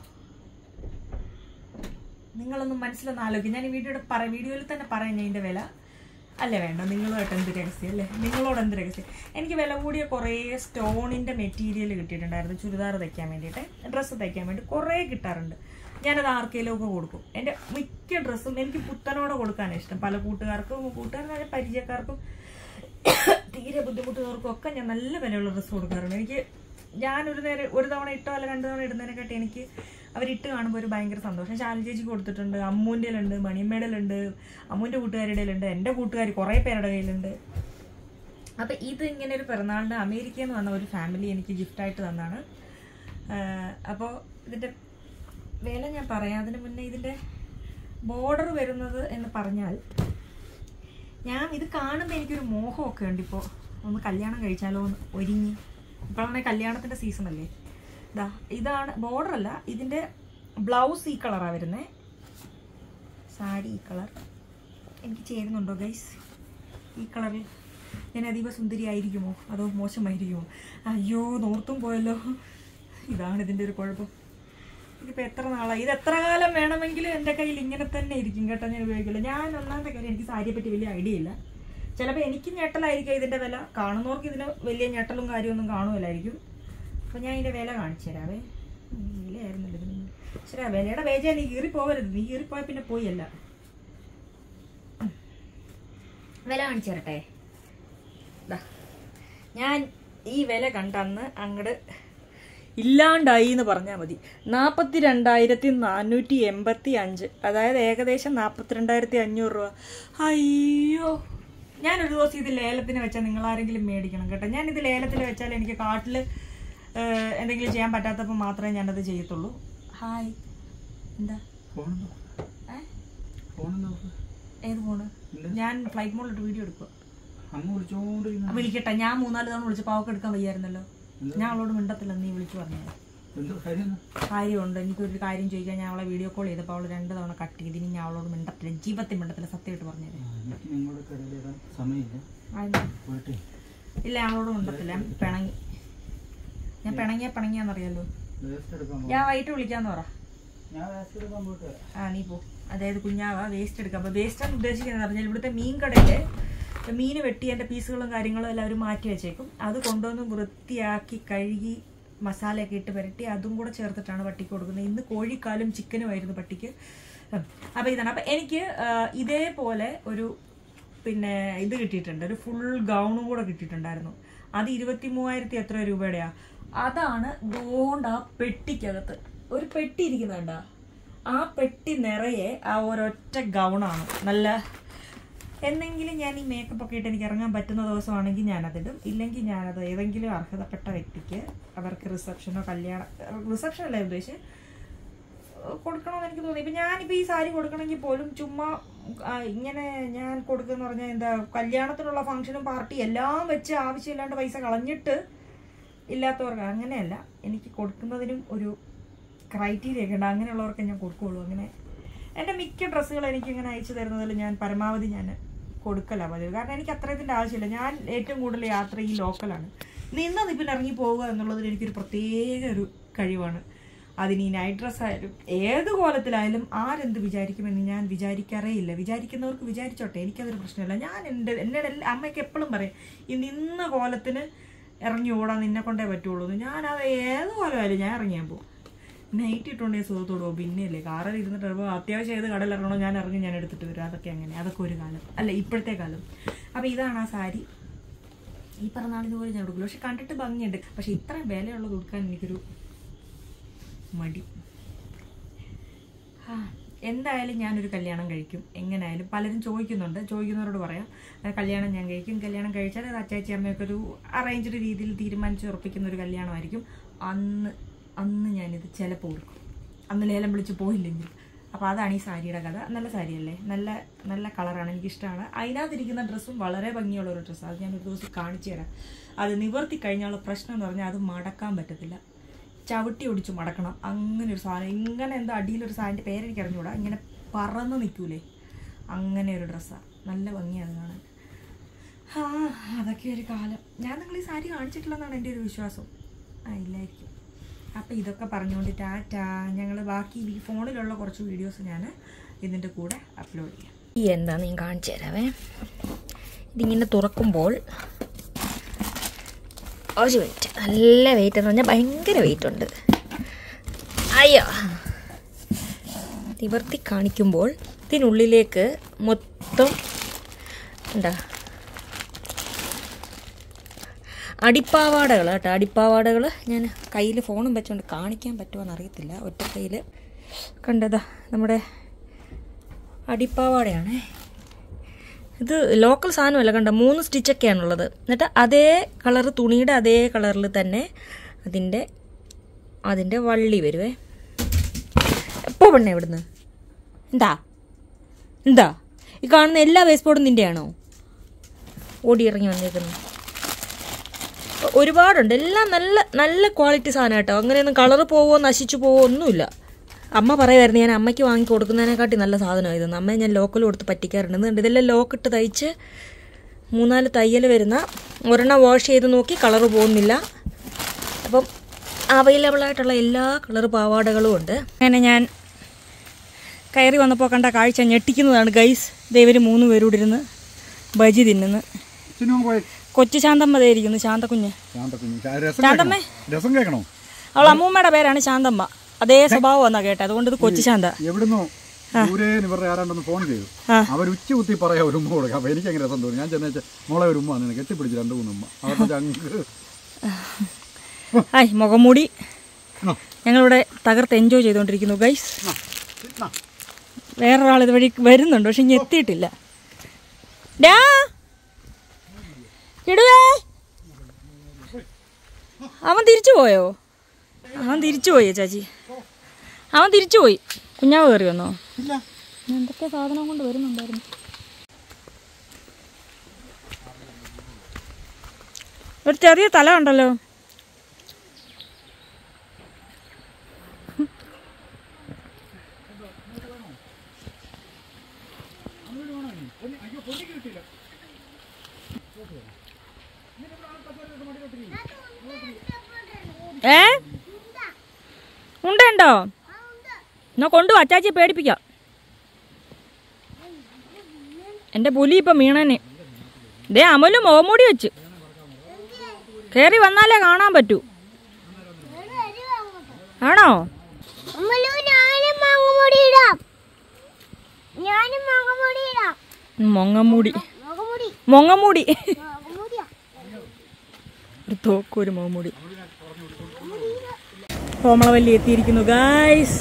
നിങ്ങളൊന്നും മനസ്സിലൊന്നും ആലോചിക്കും. ഞാൻ ഈ വീഡിയോയുടെ പറ വീഡിയോയിൽ തന്നെ പറയാം ഞാൻ ഇതിന്റെ വില. അല്ലേ വേണ്ട, നിങ്ങളുമായിട്ട് എന്ത് രഹസ്യം അല്ലേ, നിങ്ങളോട് എന്ത് രഹസ്യം. എനിക്ക് വില കൂടിയ കുറേ സ്റ്റോണിന്റെ മെറ്റീരിയൽ കിട്ടിയിട്ടുണ്ടായിരുന്നു ചുരിദാർ തയ്ക്കാൻ വേണ്ടിയിട്ട്, ഡ്രസ്സ് തയ്ക്കാൻ വേണ്ടി കുറേ കിട്ടാറുണ്ട്. ഞാനത് ആർക്കെങ്കിലും ഒക്കെ കൊടുക്കും. എൻ്റെ മിക്ക ഡ്രസ്സും എനിക്ക് പുത്തനോടെ കൊടുക്കാനാണ് ഇഷ്ടം. പല കൂട്ടുകാർക്കും കൂട്ടുകാരുടെ പരിചയക്കാർക്കും തീരെ ബുദ്ധിമുട്ടുകാർക്കും ഒക്കെ ഞാൻ നല്ല വിലയുള്ള ഡ്രസ്സ് കൊടുക്കാറുണ്ട്. എനിക്ക് ഞാനൊരു നേരം ഒരു തവണ ഇട്ടോ അല്ല രണ്ട് തവണ ഇടുന്നതിനെക്കാട്ടി എനിക്ക് അവരിട്ട് കാണുമ്പോൾ ഒരു ഭയങ്കര സന്തോഷം. ശാലി ചേച്ചിക്ക് കൊടുത്തിട്ടുണ്ട്, അമ്മൂൻ്റെ ഉണ്ട്, മണിയമ്മേടലുണ്ട്, അമ്മൂൻ്റെ കൂട്ടുകാരുടെ ഉണ്ട്, എൻ്റെ കൂട്ടുകാർ കുറേ പേരുടെ കയ്യിലുണ്ട്. അപ്പം ഇത് ഇങ്ങനെ ഒരു പിറന്നാളിന് അമേരിക്കയിൽ നിന്ന് വന്ന ഒരു ഫാമിലി എനിക്ക് ഗിഫ്റ്റായിട്ട് തന്നാണ്. അപ്പോൾ ഇതിൻ്റെ വില ഞാൻ പറയാം. അതിന് മുന്നേ ഇതിൻ്റെ ബോർഡർ വരുന്നത് എന്ന് പറഞ്ഞാൽ, ഞാൻ ഇത് കാണുമ്പോൾ എനിക്കൊരു മോഹമൊക്കെ ഉണ്ട്. ഇപ്പോൾ ഒന്ന് കല്യാണം കഴിച്ചാലോ എന്ന് ഒരുങ്ങി. ഇപ്പോഴാണെങ്കിൽ കല്യാണത്തിൻ്റെ സീസൺ അല്ലേ. ഇതാ ഇതാണ് ബോർഡർ അല്ല, ഇതിൻ്റെ ബ്ലൗസ് ഈ കളറാണ് വരുന്നത്, സാരി ഈ കളർ. എനിക്ക് ചേരുന്നുണ്ടോ ഗൈസ് ഈ കളറിൽ? ഞാൻ അതീവ സുന്ദരി ആയിരിക്കുമോ അതോ മോശമായിരിക്കുമോ? അയ്യോ നോർത്തും പോയല്ലോ. ഇതാണ് ഇതിൻ്റെ ഒരു കുഴപ്പം. ഇതിപ്പോൾ എത്ര നാളായി, ഇത് എത്ര കാലം വേണമെങ്കിലും എൻ്റെ കയ്യിൽ ഇങ്ങനെ തന്നെ ഇരിക്കും കേട്ടോ. ഞാൻ ഉപയോഗിക്കില്ല. ഞാൻ ഒന്നാമത്തെ കാര്യം എനിക്ക് സാരിയെ പറ്റി വലിയ ഐഡിയ ഇല്ല. ചിലപ്പോൾ എനിക്ക് ഞെട്ടലായിരിക്കും ഇതിൻ്റെ വില, കാണുന്നവർക്ക് ഇതിന് വലിയ ഞെട്ടലും കാര്യമൊന്നും കാണുമല്ലായിരിക്കും. അപ്പോൾ ഞാൻ ഇതിൻ്റെ വില കാണിച്ചു തരാവേ. വിലയായിരുന്നില്ല ഇതിന്. ശരി, വിലയുടെ പേജ നീ കീറിപ്പോകരുത്, നീ കീറിപ്പോയാൽ പിന്നെ പോയല്ല. വില കാണിച്ചു തരട്ടെ. ഞാൻ ഈ വില കണ്ടന്ന് അങ്ങോട്ട് ഇല്ലാണ്ടായി എന്ന് പറഞ്ഞാൽ മതി. നാൽപ്പത്തി രണ്ടായിരത്തി നാനൂറ്റി എൺപത്തി അഞ്ച് അതായത് ഏകദേശം നാൽപ്പത്തിരണ്ടായിരത്തി അഞ്ഞൂറ് രൂപ. അയ്യോ, ഞാനൊരു ദിവസം ഇത് ലേലത്തിന് വെച്ചാൽ നിങ്ങളാരെങ്കിലും മേടിക്കണം കേട്ടോ. ഞാനിത് ലേലത്തിൽ വെച്ചാൽ എനിക്ക് കാട്ടിൽ എന്തെങ്കിലും ചെയ്യാൻ പറ്റാത്തപ്പോൾ മാത്രമേ ഞാനത് ചെയ്യത്തുള്ളൂ. ഹായ്, എന്താ ഏത് ഫോണ്? ഞാൻ ഫ്ലൈറ്റ് മോഡിലിട്ട് വീഡിയോ എടുക്കുക. വിളിക്കട്ടെ, ഞാൻ മൂന്നാല് തവണ വിളിച്ച് പാവൊക്കെ എടുക്കാൻ വയ്യായിരുന്നല്ലോ. ഞാൻ അവളോട് മിണ്ടത്തില്ല, നീ വിളിച്ചു പറഞ്ഞത് കാര്യമുണ്ട്. എനിക്കൊരു കാര്യം ചോദിക്കാൻ ഞാൻ അവളെ വീഡിയോ കോൾ ചെയ്തപ്പോൾ അവൾ രണ്ട് തവണ കട്ട് ചെയ്ത്. ഇനി ഞാൻ അവളോട് മിണ്ടത്തില്ല, ജീവിതത്തിൽ മിണ്ടത്തില്ല, സത്യമായിട്ട് പറഞ്ഞത്. ഇല്ല, അവളോട് മിണ്ടത്തില്ല, പിണങ്ങി. ഞാൻ പിണങ്ങിയാ പിണങ്ങിയാന്നറിയാലോ. ഞാൻ വൈകിട്ട് വിളിക്കാന്ന് പറ. ആ നീ പോ. അതായത് കുഞ്ഞാവാ വേസ്റ്റ് എടുക്കാം. അപ്പോൾ വേസ്റ്റാണ് ഉദ്ദേശിക്കുന്നത് പറഞ്ഞാൽ ഇവിടുത്തെ മീൻ കടയില് മീൻ വെട്ടി എൻ്റെ പീസുകളും കാര്യങ്ങളും എല്ലാവരും മാറ്റി വെച്ചേക്കും. അത് കൊണ്ടുവന്ന് വൃത്തിയാക്കി കഴുകി മസാലയൊക്കെ ഇട്ട് പുരട്ടി അതും കൂടെ ചേർത്തിട്ടാണ് പട്ടിക്ക് കൊടുക്കുന്നത്. ഇന്ന് കോഴിക്കാലും ചിക്കനുമായിരുന്നു പട്ടിക്ക്. അപ്പോൾ ഇതാണ്. അപ്പം എനിക്ക് ഇതേപോലെ ഒരു പിന്നെ ഇത് കിട്ടിയിട്ടുണ്ട്, ഒരു ഫുൾ ഗൗണും കൂടെ കിട്ടിയിട്ടുണ്ടായിരുന്നു. അത് ഇരുപത്തി മൂവായിരത്തി എത്ര രൂപയുടെയാ. അതാണ് ഗോണ്ട് ആ പെട്ടിക്കകത്ത് ഒരു പെട്ടി ഇരിക്കുന്നുണ്ട. ആ പെട്ടി നിറയെ ആ ഒരൊറ്റ ഗൗണാണ്. നല്ല എന്നെങ്കിലും ഞാൻ ഈ മേക്കപ്പ് ഒക്കെ ഇട്ട് എനിക്ക് ഇറങ്ങാൻ പറ്റുന്ന ദിവസമാണെങ്കിൽ ഞാനതിടും. ഇല്ലെങ്കിൽ ഞാനത് ഏതെങ്കിലും അർഹതപ്പെട്ട വ്യക്തിക്ക് അവർക്ക് റിസപ്ഷനോ കല്യാണം റിസപ്ഷൻ അല്ലേ ഉദ്ദേശിച്ച് കൊടുക്കണമെന്ന് എനിക്ക് തോന്നി. ഇപ്പം ഞാനിപ്പോൾ ഈ സാരി കൊടുക്കണമെങ്കിൽ പോലും ചുമ്മാ ഇങ്ങനെ ഞാൻ കൊടുക്കുമെന്ന് പറഞ്ഞാൽ എന്താ, കല്യാണത്തിനുള്ള ഫംഗ്ഷനും പാർട്ടി എല്ലാം വെച്ച് ആവശ്യമില്ലാണ്ട് പൈസ കളഞ്ഞിട്ട് ഇല്ലാത്തവർക്ക് അങ്ങനെയല്ല. എനിക്ക് കൊടുക്കുന്നതിനും ഒരു ക്രൈറ്റീരിയ ഒക്കെ ഉണ്ട്. അങ്ങനെയുള്ളവർക്ക് ഞാൻ കൊടുക്കുകയുള്ളൂ. അങ്ങനെ എൻ്റെ മിക്ക ഡ്രസ്സുകൾ എനിക്കിങ്ങനെ അയച്ചു തരുന്നതിൽ ഞാൻ പരമാവധി ഞാൻ കൊടുക്കലാണ് പതിവ്. കാരണം എനിക്ക് അത്രയത്തിൻ്റെ ആവശ്യമില്ല. ഞാൻ ഏറ്റവും കൂടുതൽ യാത്ര ഈ ലോക്കലാണ്. നിന്ന് നിപ്പിൽ ഇറങ്ങി പോവുക എന്നുള്ളതിൽ എനിക്കൊരു പ്രത്യേക ഒരു കഴിവാണ്. അതിന് ഈ നൈറ്റ് ഡ്രസ്സായാലും ഏത് കോലത്തിലായാലും ആരെന്ത് വിചാരിക്കുമെന്ന് ഞാൻ വിചാരിക്കാറേ ഇല്ല. വിചാരിക്കുന്നവർക്ക് വിചാരിച്ചോട്ടെ, എനിക്കതൊരു പ്രശ്നമില്ല. ഞാൻ എൻ്റെ എന്നോട് എല്ലാ അമ്മയ്ക്ക് എപ്പോഴും പറയും, ഈ നിന്ന കോലത്തിന് ഇറങ്ങി ഓടാൻ നിന്നെ കൊണ്ടേ പറ്റുള്ളൂ. ഞാനത് ഏത് കോലമായാലും ഞാൻ ഇറങ്ങിയാൻ പോകും. നൈറ്റ് ഇട്ടുകൊണ്ടേ സുഖത്തോട് പോകും. പിന്നെയല്ലേ കാറിൽ ഇരുന്നിട്ട് അത്യാവശ്യം ഏത് കടയിൽ ഇറങ്ങണോ ഞാൻ ഇറങ്ങി ഞാൻ എടുത്തിട്ട് വരും. അതൊക്കെ അങ്ങനെ, അതൊക്കെ ഒരു കാലം അല്ല ഇപ്പോഴത്തെ കാലം. അപ്പോൾ ഇതാണ് ആ സാരി. ഈ പിറന്നാളിന് പോലും ഞാൻ കൊടുക്കില്ല. പക്ഷെ കണ്ടിട്ട് ഭംഗിയുണ്ട്. പക്ഷെ ഇത്രയും വിലയുള്ളത് കൊടുക്കാൻ എനിക്കൊരു മടി. ആ എന്തായാലും ഞാനൊരു കല്യാണം കഴിക്കും. എങ്ങനെയായാലും പലരും ചോദിക്കുന്നുണ്ട്, ചോദിക്കുന്നവരോട് പറയാം, കല്യാണം ഞാൻ കഴിക്കും. കല്യാണം കഴിച്ചാൽ അത് അച്ചാച്ചി അമ്മയൊക്കെ ഒരു അറേഞ്ച്ഡ് രീതിയിൽ തീരുമാനിച്ച് ഉറപ്പിക്കുന്ന ഒരു കല്യാണമായിരിക്കും. അന്ന് അന്ന് ഞാനിത് ചിലപ്പോൾ കൊടുക്കും. അന്ന് ലേലം വിളിച്ച് പോയില്ലെങ്കിൽ അപ്പോൾ അതാണ് ഈ സാരിയുടെ കഥ. നല്ല സാരിയല്ലേ, നല്ല നല്ല കളറാണ്, എനിക്കിഷ്ടമാണ്. അതിനകത്തിരിക്കുന്ന ഡ്രസ്സും വളരെ ഭംഗിയുള്ള ഒരു ഡ്രസ്സാണ്. അത് ഞാനൊരു ദിവസം കാണിച്ചു തരാം. അത് നിവർത്തി കഴിഞ്ഞാലുള്ള പ്രശ്നം എന്ന് പറഞ്ഞാൽ അത് മടക്കാൻ പറ്റത്തില്ല, ചവിട്ടി ഒടിച്ച് മടക്കണം. അങ്ങനെ ഒരു സാധനം, ഇങ്ങനെ എന്തോ അടിയിലൊരു സാധനത്തിൻ്റെ പേരെനിക്ക് അറിഞ്ഞുകൂടാ, ഇങ്ങനെ പറന്ന് നിൽക്കൂലേ, അങ്ങനെ ഒരു ഡ്രസ്സാണ്. നല്ല ഭംഗിയാണ് കാണാൻ. ആ അതൊക്കെ ഒരു കാലം. ഞാൻ നിങ്ങൾ ഈ സാരി കാണിച്ചിട്ടില്ലെന്നാണ് എൻ്റെ ഒരു വിശ്വാസം. ആ ഇല്ലായിരിക്കും. അപ്പോൾ ഇതൊക്കെ പറഞ്ഞുകൊണ്ട് ടാറ്റാ. ഞങ്ങൾ ബാക്കി ഈ ഫോണിലുള്ള കുറച്ച് വീഡിയോസ് ഞാൻ ഇതിൻ്റെ കൂടെ അപ്ലോഡ് ചെയ്യാം. ഈ എന്താ നീ കാണിച്ചു തരാവേ. ഇതിങ്ങനെ തുറക്കുമ്പോൾ ഒരു വെയിറ്റ്, നല്ല വെയിറ്റ് എന്ന് പറഞ്ഞാൽ ഭയങ്കര വെയിറ്റ് ഉണ്ട്. അയ്യോ, നിവർത്തി കാണിക്കുമ്പോൾ ഇതിനുള്ളിലേക്ക് മൊത്തം എന്താ അടിപ്പാവാടകൾ കേട്ടോ, അടിപ്പാവാടകൾ. ഞാൻ കയ്യിൽ ഫോണും വെച്ചുകൊണ്ട് കാണിക്കാൻ പറ്റുമോയെന്ന് അറിയത്തില്ല. ഒറ്റ കയ്യിൽ കണ്ടതാ നമ്മുടെ അടിപ്പാവാടയാണ്. ഇത് ലോക്കൽ സാധനമല്ല, കണ്ട മൂന്ന് സ്റ്റിച്ചൊക്കെയാണുള്ളത്. എന്നിട്ട് അതേ കളർ, തുണിയുടെ അതേ കളറിൽ തന്നെ അതിൻ്റെ അതിൻ്റെ വള്ളി വരുവേ. എപ്പോൾ പെണ്ണേ ഇവിടുന്ന് എന്താ എന്താ ഈ കാണുന്ന എല്ലാ വേസ്റ്റ് ബോർഡും നിൻ്റെയാണോ ഓടി ഇറങ്ങി വന്നേക്കുന്നത്? ഒരുപാടുണ്ട്, എല്ലാം നല്ല നല്ല ക്വാളിറ്റി സാധനം കേട്ടോ. അങ്ങനെയൊന്നും കളറ് പോവോ നശിച്ചു പോവോ ഒന്നുമില്ല. അമ്മ പറയുമായിരുന്നു ഞാൻ അമ്മയ്ക്ക് വാങ്ങി കൊടുക്കുന്നതിനെക്കാട്ടി നല്ല സാധനമാണ് ഇതെന്ന്. അമ്മയെ ഞാൻ ലോക്കൽ കൊടുത്ത് പറ്റിക്കാറുണ്ട്. എന്നിട്ട് ഇതെല്ലാം ലോക്കിട്ട് തയ്ച്ച് മൂന്നാല് തയ്യൽ വരുന്ന, ഒരെണ്ണം വാഷ് ചെയ്ത് നോക്കി കളറ് പോകുന്നില്ല. അപ്പം അവൈലബിളായിട്ടുള്ള എല്ലാ കളർ പാവാടകളും ഉണ്ട്. അങ്ങനെ ഞാൻ കയറി വന്നപ്പോൾ കണ്ട കാഴ്ച ഞെട്ടിക്കുന്നതാണ് ഗൈസ്. ദൈവർ മൂന്ന് പേരൂടെ ഇരുന്ന് ബജി തിന്നുന്നു. കൊച്ചു ശാന്തമ്മ ഇരിക്കുന്നു. ശാന്തക്കുഞ്ഞ്, ശാന്തമ്മ, അവൾ അമ്മൂമ്മയുടെ പേരാണ് ശാന്തമ്മ. അതേ സ്വഭാവം എന്നാ കേട്ടെ, അതുകൊണ്ട് ഇത് കൊച്ചു ശാന്ത. എവിടുന്നോ ഇവരുടെ ആരാണ്ടൊന്ന് ഫോൺ ചെയ്തു, അവർ ഉച്ച കുത്തി പറയാ ഒരു ഉമ്മ കൊടുക്കാം. അപ്പൊ എനിക്ക് അങ്ങനെ രസം തോന്നി. ഞാൻ ചെന്ന മോളെ ഒരു ഉമ്മ നിന്ന് കെട്ടിപ്പിടിച്ച് രണ്ടു മൂന്ന് ഉമ്മ. അവരുടെ ഹായ് മുഖംമൂടി ഞങ്ങളിവിടെ തകർത്ത് എൻജോയ് ചെയ്തുകൊണ്ടിരിക്കുന്നു ഗൈസ്. വേറൊരാൾ ഇതുവഴി വരുന്നുണ്ട്, പക്ഷെ ഇനി എത്തിയിട്ടില്ല. ഡാ ഇടുവേ, അവൻ തിരിച്ചു പോയോ? അവൻ തിരിച്ചു പോയോ ചേച്ചി? അവൻ തിരിച്ചു പോയി. കുഞ്ഞാവ് കയറി വന്നോ? എന്തൊക്കെ സാധനം കൊണ്ട് വരുന്നുണ്ടായിരുന്നു. ഒരു ചെറിയ തല ഉണ്ടല്ലോ. ഏ ഉണ്ടോ? എന്നാ കൊണ്ടുവാ, അച്ചാച്ചിയെ പേടിപ്പിക്കാം. എൻ്റെ പുലി ഇപ്പം വീണനെ. ദേ അമലും മുഖംമൂടി വെച്ച് കയറി വന്നാലേ കാണാൻ പറ്റൂ. ആണോ? മൊങ്ങമൂടി മൊങ്ങമൂടി ഒരു തോക്കൊരു മുഖംമൂടി. കോമളവല്ലി എത്തിയിരിക്കുന്നു ഗായ്സ്.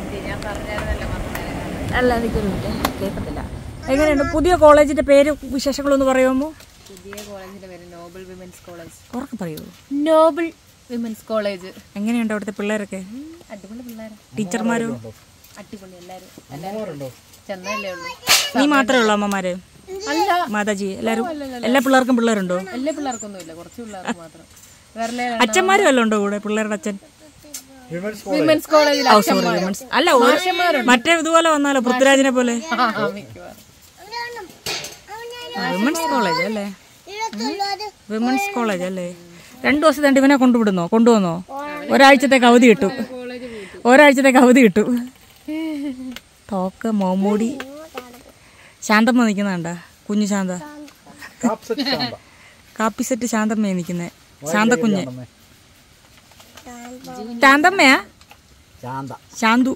അല്ല എനിക്കൊരു മിനിറ്റ് കേൾക്കത്തില്ല. എങ്ങനെയുണ്ട് പുതിയ കോളേജിന്റെ പേര്, വിശേഷങ്ങളൊന്ന് പറയാമോ? പുതിയ കോളേജിന്റെ പേര് നോബിൾ വിമൻസ് കോളേജ്. ഉറക്കെ പറയൂ. Noble women's college. എങ്ങനെയുണ്ട് അവിടുത്തെ പിള്ളേരൊക്കെ? അടിപൊളി പിള്ളേരാ. ടീച്ചർമാരോ? അടിപൊളി. എല്ലാരും എല്ലാരും ചെന്നല്ലേ ഉള്ളൂ. നീ മാത്രമേ ഉള്ളൂ അമ്മമാര്? അല്ല മാതാജി എല്ലാരും, എല്ലാ പിള്ളേർക്കും പിള്ളേരുണ്ടോ? എല്ലാ പിള്ളേർക്കൊന്നും ഇല്ല, കുറച്ച് പിള്ളേർക്ക് മാത്രം. വേറെ അച്ഛന്മാരും വല്ലതും ഉണ്ടോ കൂടെ? പിള്ളേരുടെ അച്ഛൻ വിമൻസ് കോളേജിൽ അല്ല, മറ്റേ ഇതുപോലെ വന്നാലോ പൃഥ്വിരാജിനെ പോലെ. വിമൻസ് കോളേജ് അല്ലേ? വിമൻസ് കോളേജ് അല്ലേ? രണ്ടു ദിവസം തണ്ടി ഇവനെ കൊണ്ടുവിടുന്നോ? കൊണ്ടുവന്നോ? ഒരാഴ്ചത്തേക്ക് അവധി കിട്ടും, ഒരാഴ്ചത്തേക്ക് അവധി കിട്ടും. തോക്ക് മോമൂടി ശാന്തമ്മ നിൽക്കുന്നുണ്ടാ? കുഞ്ഞു ശാന്ത, കാപ്പി സെറ്റ് ശാന്തമ്മ നിൽക്കുന്നേ. ശാന്തക്കുഞ്ഞ് ശാന്തമ്മയാ? ശാന്തു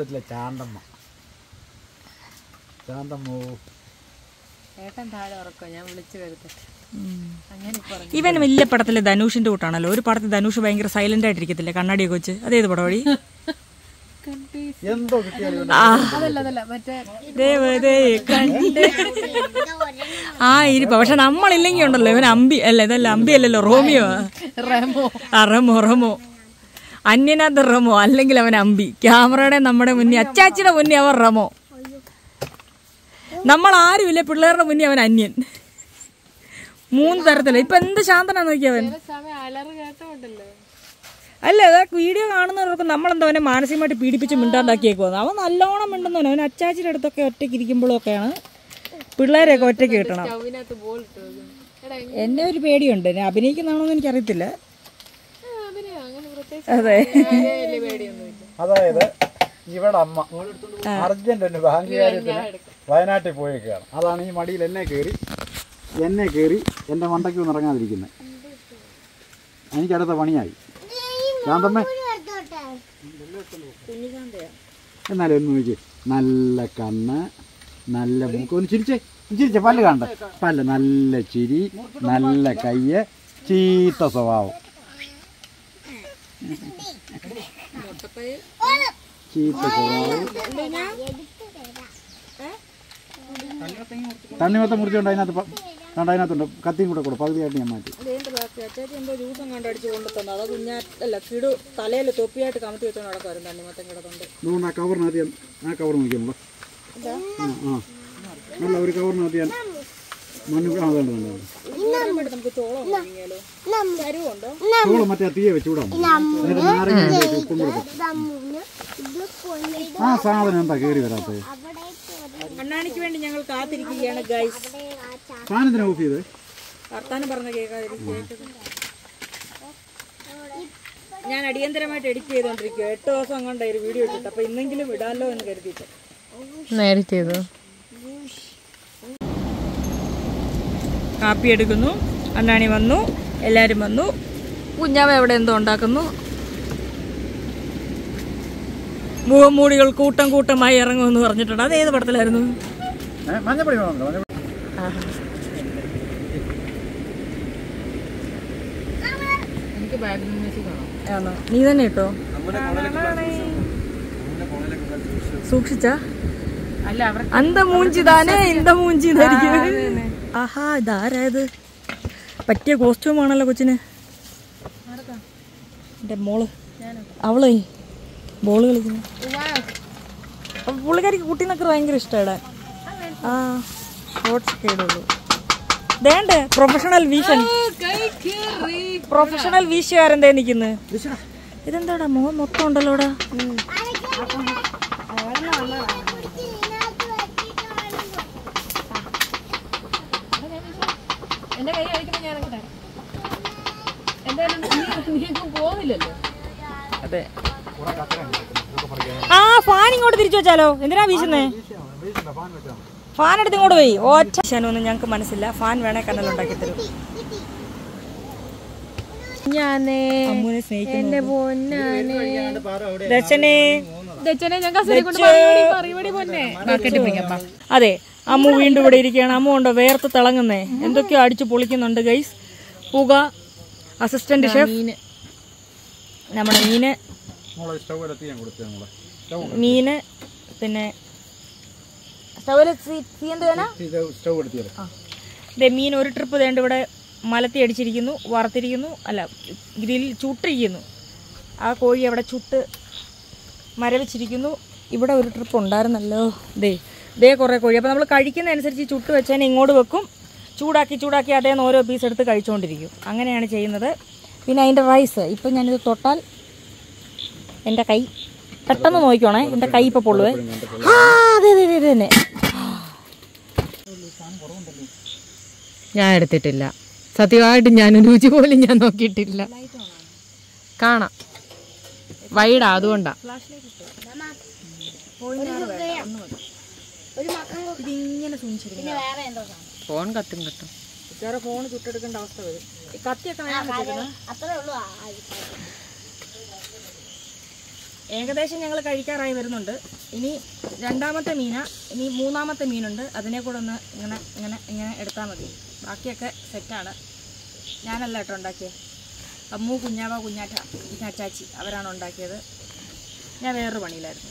ഇവൻ വലിയ പടത്തിലെ ധനുഷിന്റെ കൂട്ടാണല്ലോ. ഒരു പടത്തിൽ ധനുഷ് ഭയങ്കര സൈലന്റ് ആയിട്ടിരിക്കത്തില്ലേ, കണ്ണാടിയൊക്കെ വെച്ച്? അതേത് പടം വഴി? ആ ഇരിപ്പ. പക്ഷെ നമ്മളില്ലെങ്കിൽ ഉണ്ടല്ലോ ഇവൻ അമ്പി അല്ല, ഇതല്ല അമ്പി അല്ലല്ലോ, റോമിയോ. ആ റെമോ റെമോ അന്യനകത്ത് റമോ, അല്ലെങ്കിൽ അവൻ അമ്പി. ക്യാമറയുടെ നമ്മുടെ മുന്നേ, അച്ചാച്ചിയുടെ മുന്നേ അവൻ റമോ. നമ്മൾ ആരുമില്ല, പിള്ളേരുടെ മുന്നേ അവൻ അന്യൻ. മൂന്ന് തരത്തില്ല. ഇപ്പൊ എന്ത് ശാന്തനാന്ന് നോക്കിയവൻ. അല്ല, അതാ വീഡിയോ കാണുന്നവർക്ക് നമ്മളെന്താ അവനെ മാനസികമായിട്ട് പീഡിപ്പിച്ച് മിണ്ടാണ്ടാക്കിയേക്കുവാന്ന്. അവൻ നല്ലോണം മിണ്ടുന്നവൻ. അവൻ അച്ചാച്ചിയുടെ അടുത്തൊക്കെ ഒറ്റയ്ക്ക് ഇരിക്കുമ്പോഴൊക്കെയാണ് പിള്ളേരെയൊക്കെ ഒറ്റയ്ക്ക് കിട്ടണം. എന്നെ ഒരു പേടിയുണ്ട്, ഞാൻ അഭിനയിക്കുന്നതാണോന്ന് എനിക്കറിയത്തില്ല. അതെ, അതായത് ഇവിടെ അമ്മ അർജന്റ് ബാങ്ക് കാര്യത്തിന് വയനാട്ടിൽ പോയേക്കാണ്. അതാണ് ഈ മടിയിൽ എന്നെ കയറി എന്നെ കയറി എൻ്റെ മണ്ടയ്ക്ക് ഒന്നും ഇറങ്ങാതിരിക്കുന്നത്. എനിക്കടുത്ത പണിയായി. ശാന്തമ്മേ, എന്നാലും ഒന്ന് നോക്കി, നല്ല കണ്ണ്, നല്ല മൂക്ക്, ഒന്ന് ചിരിച്ചേ, ചിരിച്ചേ, പല്ല് കണ്ട പല്ല്, നല്ല ചിരി, നല്ല കയ്യ്, ചീത്ത സ്വഭാവം, ചീത്ത സ്വഭാവം. തണ്ണിമത്തം മുറിച്ചുകൊണ്ട് അതിനകത്ത് കണ്ട, അതിനകത്തുണ്ട്, കത്തിയും കൂടെ കൂടെ പകുതിയായിട്ട് ഞാൻ മാറ്റി. എന്തോ ജ്യൂസം കണ്ടടിച്ച് കൊണ്ടു തന്നു. അത് കുഞ്ഞാറ്റല്ല, കിടു തലയിൽ തൊപ്പിയായിട്ട് കമത്തി വെച്ചോണ്ട് നടക്കുമായിരുന്നു. തണ്ണിമത്തം കിടന്നുണ്ട്. അതുകൊണ്ട് ആ കവറിനകത്ത് ഞാൻ ആ കവർ നോക്കിയാൽ ആ ആ നല്ല ഒരു കവറിനകത്ത് ഞാൻ മണ്ണ് അതുകൊണ്ട് നമുക്ക് ചോളം വാങ്ങിയാലോ? ചരുവുണ്ടോ? ചോളം മറ്റേ തീയെ വെച്ച് വിടാം. ഉപ്പും കൊടുക്കും. ആ സാധനം എന്താ കയറി വരാത്തത്? അണ്ണാണിക്ക് വേണ്ടി ഞങ്ങൾ കാത്തിരിക്കുകയാണ് ഗൈസ്. സാധനത്തിന് ഓഫ് ചെയ്ത് വർത്താനം പറഞ്ഞ കേൾക്കാതിരിക്കും. ഞാൻ അടിയന്തരമായിട്ട് എഡിറ്റ് ചെയ്തോണ്ടിരിക്കുക. എട്ട് ദിവസം അങ്ങോട്ടായി ഒരു വീഡിയോ ഇട്ടിട്ട്. അപ്പൊ ഇന്നെങ്കിലും ഇടാമല്ലോ എന്ന് കരുതിയിട്ട് എഡിറ്റ് ചെയ്തു. കാപ്പി എടുക്കുന്നു. അണ്ണാണി വന്നു, എല്ലാരും വന്നു. കുഞ്ഞാവ എവിടെ എന്തോ ഉണ്ടാക്കുന്നു. മുഖംമൂടികൾ കൂട്ടം കൂട്ടമായി ഇറങ്ങുമെന്ന് പറഞ്ഞിട്ടുണ്ട്. അത് ഏത് പടത്തിലായിരുന്നു? മഞ്ഞപ്പൊടി ആണോ? നീ തന്നെ ഇട്ടോ? സൂക്ഷിച്ച അന്ത മൂഞ്ചിതാനേ ഇന്ത മൂഞ്ചിതായിരിക്കും. ആഹാ, ഇതാരായത്? പറ്റിയ കോസ്റ്റ്യൂം ആണല്ലോ കൊച്ചിന്. എന്റെ മോള്, അവളെ ബോള് കളിക്കുന്നു. അപ്പൊ പുള്ളിക്കാരിക്ക് കുട്ടീനൊക്കെ ഭയങ്കര ഇഷ്ടമാണ്. ആ, ഷോർട്സ് ഒക്കെ ഇടുള്ളൂ. ദേണ്ടേ പ്രൊഫഷണൽ വീശൻ, പ്രൊഫഷണൽ വീശുകാരെന്തേ നിക്കുന്നു. ഇതെന്താടാ മോൻ മൊത്തം ഉണ്ടല്ലോ ഇവിടെ. അതെ. ആ ഫാൻ ഇങ്ങോട്ട് തിരിച്ചു വെച്ചാലോ? എന്തിനാ വീശുന്നേ? ഫാൻ എടുത്ത് ഇങ്ങോട്ട് പോയി. ഒറ്റ ശനൊന്നും ഞങ്ങൾക്ക് മനസ്സില്ല. ഫാൻ വേണേ കണ്ണലുണ്ടാക്കി തരും. അമ്മൂനെ സ്നേഹിക്കുന്നു. അതെ, അമ്മു വീണ്ടും ഇവിടെ ഇരിക്കുകയാണ്. അമ്മു ഉണ്ടോ വേർത്ത് തിളങ്ങുന്നേ? എന്തൊക്കെയോ അടിച്ചു പൊളിക്കുന്നുണ്ട് ഗൈസ്. പുക, അസിസ്റ്റന്റ് ഷെഫ്, നമ്മുടെ മീന് മീന് പിന്നെ മീൻ ഒരു ട്രിപ്പ് വേണ്ട ഇവിടെ മലത്തി അടിച്ചിരിക്കുന്നു, വറുത്തിരിക്കുന്നു, അല്ല ഗ്രിൽ ചുട്ടിരിക്കുന്നു. ആ കോഴി അവിടെ ചുട്ട് മരവിച്ചിരിക്കുന്നു. ഇവിടെ ഒരു ട്രിപ്പ് ഉണ്ടായിരുന്നല്ലോ. ദേ ദേ കുറേ കോഴി. അപ്പോൾ നമ്മൾ കഴിക്കുന്നതനുസരിച്ച് ചുട്ട് വെച്ചതിനെ ഇങ്ങോട്ട് വെക്കും. ചൂടാക്കി ചൂടാക്കി അതേന്ന് ഓരോ പീസ് എടുത്ത് കഴിച്ചുകൊണ്ടിരിക്കും. അങ്ങനെയാണ് ചെയ്യുന്നത്. പിന്നെ അതിൻ്റെ റൈസ്, ഇപ്പം ഞാനിത് തൊട്ടാൽ എൻ്റെ കൈ പെട്ടെന്ന് നോക്കിക്കോണേ, എൻ്റെ കൈ ഇപ്പോൾ പൊള്ളുവേ. ആ അതെ അതെ അതെ തന്നെ. ഞാൻ എടുത്തിട്ടില്ല സത്യമായിട്ട്. ഞാൻ രുചി പോലും ഞാൻ നോക്കിയിട്ടില്ല. കാണാം വൈഡാ, അതുകൊണ്ടാ. ഫോൺ കത്തും കിട്ടും. വേറെ ഫോൺ ചുട്ടെടുക്കേണ്ട അവസ്ഥ വരും. കത്തിയൊക്കെ ഏകദേശം ഞങ്ങൾ കഴിക്കാറായി വരുന്നുണ്ട്. ഇനി രണ്ടാമത്തെ മീന, ഇനി മൂന്നാമത്തെ മീനുണ്ട്. അതിനെ കൂടെ ഒന്ന് ഇങ്ങനെ ഇങ്ങനെ ഇങ്ങനെ എടുത്താൽ മതി. ബാക്കിയൊക്കെ സെറ്റാണ്. ഞാനല്ല കേട്ടോ ഉണ്ടാക്കിയത്. അമ്മു, കുഞ്ഞാവ, കുഞ്ഞാറ്റ, കുഞ്ഞാച്ചാച്ചി അവരാണ് ഉണ്ടാക്കിയത്. ഞാൻ വേറൊരു പണിയിലായിരുന്നു.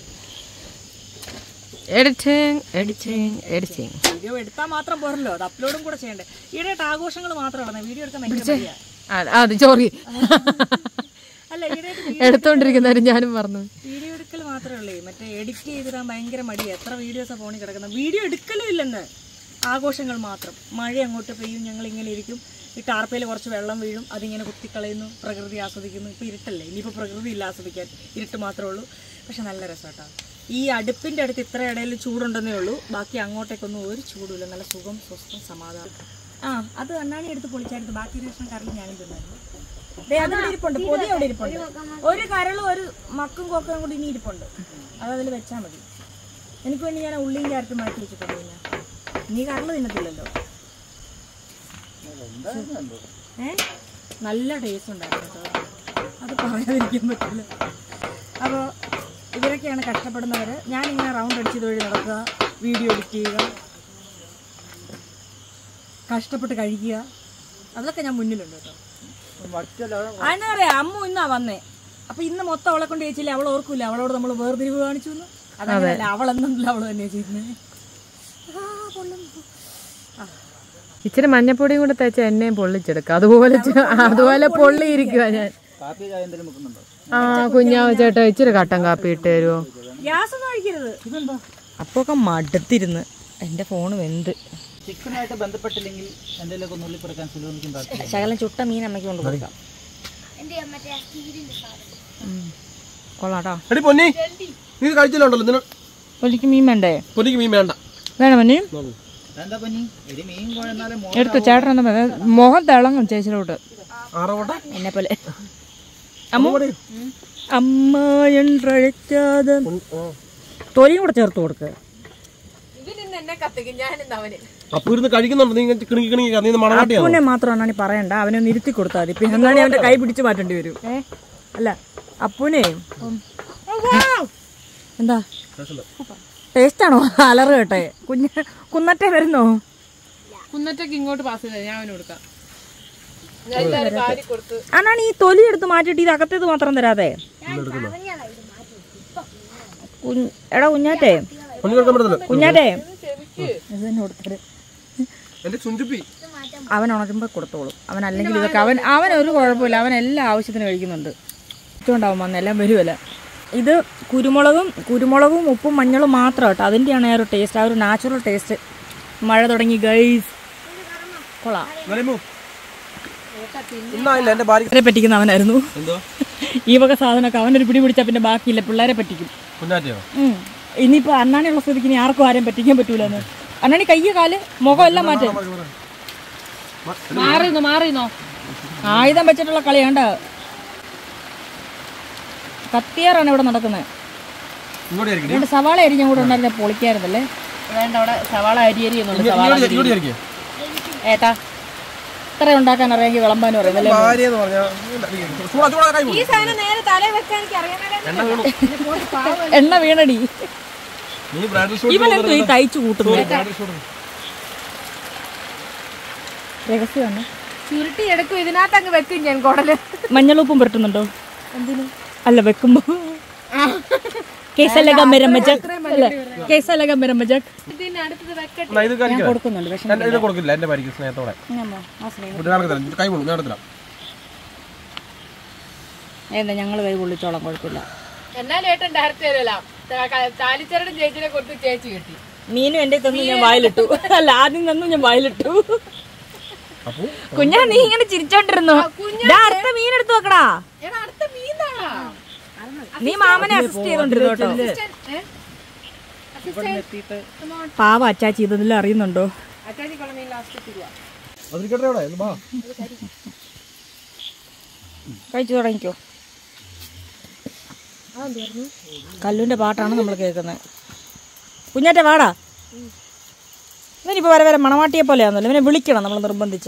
എഡിറ്റിംഗ് എഡിറ്റിംഗ് എഡിറ്റിംഗ് വീഡിയോ എടുത്താൽ മാത്രം പോരല്ലോ, അത് അപ്ലോഡും കൂടെ ചെയ്യണ്ടേ. ഈയിടെയായിട്ട് ആഘോഷങ്ങൾ മാത്രമാണ് വീഡിയോ എടുക്കാൻ ഭയങ്കര. അത് ചോറി എടുത്തോണ്ടിരിക്കുന്നവരും ഞാനും പറഞ്ഞു. വീഡിയോ എടുക്കൽ മാത്രമേ ഉള്ളൂ, മറ്റേ എഡിറ്റ് ചെയ്തിടാൻ ഭയങ്കര മടിയാണ്. എത്ര വീഡിയോസാണ് ഫോണിൽ കിടക്കുന്നത്. വീഡിയോ എടുക്കലും ഇല്ലെന്ന്, ആഘോഷങ്ങൾ മാത്രം. മഴ അങ്ങോട്ട് പെയ്യും, ഞങ്ങൾ ഇങ്ങനെ ഇരിക്കും, ഈ ടാർപ്പയിൽ കുറച്ച് വെള്ളം വീഴും, അതിങ്ങനെ കുത്തിക്കളയുന്നു, പ്രകൃതി ആസ്വദിക്കുന്നു. ഇപ്പോൾ ഇരുട്ടല്ലേ, ഇനിയിപ്പോൾ പ്രകൃതി ഇല്ല ആസ്വദിക്കാൻ, ഇരുട്ട് മാത്രമേ ഉള്ളൂ. പക്ഷെ നല്ല രസമാട്ടോ. ഈ അടുപ്പിൻ്റെ അടുത്ത് ഇത്ര ഇടയിൽ ചൂടുണ്ടെന്നേ ഉള്ളൂ, ബാക്കി അങ്ങോട്ടേക്കൊന്നും ഒരു ചൂടുമില്ല. നല്ല സുഖം, സ്വസ്ഥം, സമാധാനം. ആ അത് അണ്ണാണി എടുത്ത് പൊളിച്ചായിരുന്നു. ബാക്കി ഒരു ദിവസം കരൾ ഞാനും തിന്നായിരുന്നു. അതിവിടെ ഇരിപ്പുണ്ട്, പൊതി അവിടെ ഇരിപ്പുണ്ട്. ഒരു കരളും ഒരു മക്കും കൊക്കും കൂടി ഇനി ഇരിപ്പുണ്ട്, അതതിൽ വെച്ചാൽ മതി. എനിക്ക് വേണ്ടി ഞാൻ ഉള്ളിയും ക്യാരറ്റും മാറ്റി വെച്ചിട്ടുണ്ട്. ഞാൻ നീ കരൾ തിന്നത്തില്ലല്ലോ. ഏ നല്ല ടേസ്റ്റ് ഉണ്ടായിരുന്നു കേട്ടോ, അത് പറയാതിരിക്കാൻ പറ്റില്ല. അപ്പോൾ ഇവരൊക്കെയാണ് കഷ്ടപ്പെടുന്നവർ. ഞാനിങ്ങനെ റൗണ്ട് അടിച്ച് തൊഴിൽ നടക്കുക, വീഡിയോ എഡിറ്റ് ചെയ്യുക, കഷ്ടപ്പെട്ട് കഴിക്കുക, അതൊക്കെ ഞാൻ മുന്നിലുണ്ട് കേട്ടോ. അതെന്നാ പറയാ, അമ്മു ഇന്നാ വന്നേ, അപ്പൊ ഇന്ന് മൊത്തം അവളെ കൊണ്ട് ചോദിച്ചില്ലേ, അവൾ ഓർക്കൂല അവളോട് നമ്മൾ വേർതിരിവ് കാണിച്ചു. അതല്ല, അവളെന്നല്ല അവള് തന്നെ ചെയ്യുന്നത്. ഇച്ചിരി മഞ്ഞപ്പൊടിയും കൂടെ തേച്ച എന്നെയും പൊള്ളിച്ചെടുക്കാം, അതുപോലെ അതുപോലെ പൊള്ളിയിരിക്കുക ഞാൻ. ആ കുഞ്ഞാവ ചേട്ടാ ഇച്ചിരി കട്ടൻ കാപ്പി ഇട്ട് തരുമോ? ഗ്യാസ് ഒന്നും കഴിക്കരുത്. അപ്പൊ ഒക്കെ മടുത്തിരുന്ന് എന്റെ ഫോണ് വെന്ത്. ചിക്കനായിട്ട് ബന്ധപ്പെട്ടില്ലെങ്കിൽ എന്തെങ്കിലുമൊക്കെ നുള്ളിപ്പറക്കാൻ സുലഭം. ശകലം ചുട്ട മീൻ അമ്മയ്ക്ക് കൊണ്ട് കൊടുക്കാം. കൊള്ളാട്ടോ. പൊന്നിക്ക് മീൻ വേണ്ടേ? പൊന്നിക്ക് മീൻ വേണ്ട. വേണം പൊന്നി, എടുത്തു. ചേട്ടൻ മുഖം തിളങ്ങും ചേച്ചിലോട്ട്, എന്നെ പോലെ. അമ്മ അമ്മ എന്തഴച്ചാതെ തൊലിയും കൂടെ ചേർത്ത് കൊടുക്കുക. അപ്പൂനെ മാത്രമാണ് പറയണ്ട, അവനെ ഒന്ന് ഇരുത്തി കൊടുത്താൽ മതി. പിന്നെ എന്നാണ് അവന്റെ കൈ പിടിച്ചു മാറ്റേണ്ടി വരും. ഏ അല്ല അപ്പൂനെ എന്താ ടേസ്റ്റാണോ? അലറ് കേട്ടെ. കുഞ്ഞ കുന്നറ്റെ വരുന്നോ? കുന്നറ്റക്ക് ഇങ്ങോട്ട് പാസ് ചെയ്ത ഞാൻ അവന് കൊടുക്കാം. അന്നാണ് ഈ തൊലി എടുത്ത് മാറ്റിട്ട് ഇത് അകത്തേത് മാത്രം തരാതെ. എടാ കുഞ്ഞാറ്റേ, കുഞ്ഞാറ്റേ അവൻ ഉണരുമ്പോ കൊടുത്തോളും. അവൻ അല്ലെങ്കിൽ ഇതൊക്കെ അവൻ അവൻ ഒരു കുഴപ്പമില്ല, അവൻ എല്ലാ ആവശ്യത്തിനും കഴിക്കുന്നുണ്ട്. ഇഷ്ടമുണ്ടാവും വന്ന് എല്ലാം വരുമല്ല. ഇത് കുരുമുളകും കുരുമുളകും ഉപ്പും മഞ്ഞളും മാത്രം കേട്ടോ, അതിൻ്റെയാണ് ആ ഒരു ടേസ്റ്റ്, ആ ഒരു നാച്ചുറൽ ടേസ്റ്റ്. മഴ തുടങ്ങി ഗൈസ്, കൊള്ളാം. പറ്റിക്കുന്ന അവനായിരുന്നു ഈ വക സാധനമൊക്കെ. അവനൊരു പിടി പിടിച്ചാൽ പിന്നെ ബാക്കിയില്ല, പിള്ളേരെ പറ്റിക്കും. ഇനിയിപ്പോ അണ്ണാണിയുള്ള സ്ഥിതിക്ക് ഇനി ആർക്കും ആരെയും പറ്റിക്കാൻ പറ്റൂലെന്ന്. അണ്ണാണി കയ്യ കാല് മുഖം എല്ലാം മാറ്റേ. മാറിന്നോ മാറിന്നോ ആയുധം വെച്ചിട്ടുള്ള കളിയാണ്ട. കത്തിയാറാണ് ഇവിടെ നടക്കുന്നത്. സവാള അരിഞ്ഞ കൂടെ ഉണ്ടായിരുന്നെ പൊളിക്കായിരുന്നല്ലേ. വേണ്ട, അവിടെ സവാള അരി അരി ഒന്നുണ്ട്. സവാള ഏട്ടാ ഇത്ര ഉണ്ടാക്കാൻ അറിയാമെങ്കിൽ വിളമ്പാനും അറിയാമല്ലേ. ഈ സാധനം നേരെ തലയിൽ വെക്കാൻ എനിക്ക് അറിയാൻ. എണ്ണ വീണടി. ഇവനെന്തോ ഈ തയ്ച്ചു കൂട്ടുന്നു. രഹസ്യമാണ്. ചുരുട്ടി എടുക്കും, ഇതിനകത്ത് അങ്ങ് വെക്കും ഞാൻ കുടല്. മഞ്ഞളുപ്പും പുരട്ടുന്നുണ്ടോ? അല്ല വെക്കുമ്പോ കൊടുക്കുന്നുണ്ട്. എന്താ ഞങ്ങള് കൈ പൊള്ളിച്ചോളാം, കുഴപ്പമില്ല. എന്നാലും ഏട്ടൻ ഡയറക്റ്റ് തരലാം. താലിച്ചരടും ചേച്ചിനെ കൊടുത്ത് ചേച്ചി കിട്ടി. മീനും എന്റെ തന്നു ഞാൻ വായിലിട്ടു. അല്ല ആദ്യം തന്നു ഞാൻ വായിലിട്ടു. കുഞ്ഞാ നീ ഇങ്ങനെ ചിരിച്ചോണ്ടിരുന്നു. അടുത്ത മീൻ എടുത്തു വെക്കടാ. നീ മാമനെ അസിസ്റ്റ് ചെയ്തോണ്ടിരുന്നു കേട്ടോ. പാവ അച്ചാച്ചി ഇതെല്ലാം അറിയുന്നുണ്ടോ? കഴിച്ചു തുടങ്ങിക്കോ. കല്ലുവിന്റെ പാട്ടാണ് നമ്മൾ കേൾക്കുന്നത്. കുഞ്ഞാറ്റ വാടാ. ഇവനിപ്പോ വരെ വരെ മണവാട്ടിയെ പോലെയാണല്ലോ. ഇവനെ വിളിക്കണം നമ്മൾ നിർബന്ധിച്ച്.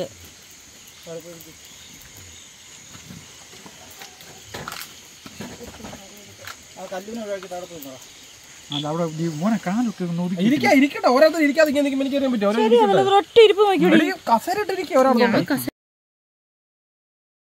ഇരിക്കട്ടെ, ഓരോരുത്തർ ഇരിക്കാതെ എനിക്ക് അറിയാൻ പറ്റും. ഒറ്റ ഇരിപ്പ് നോക്കി.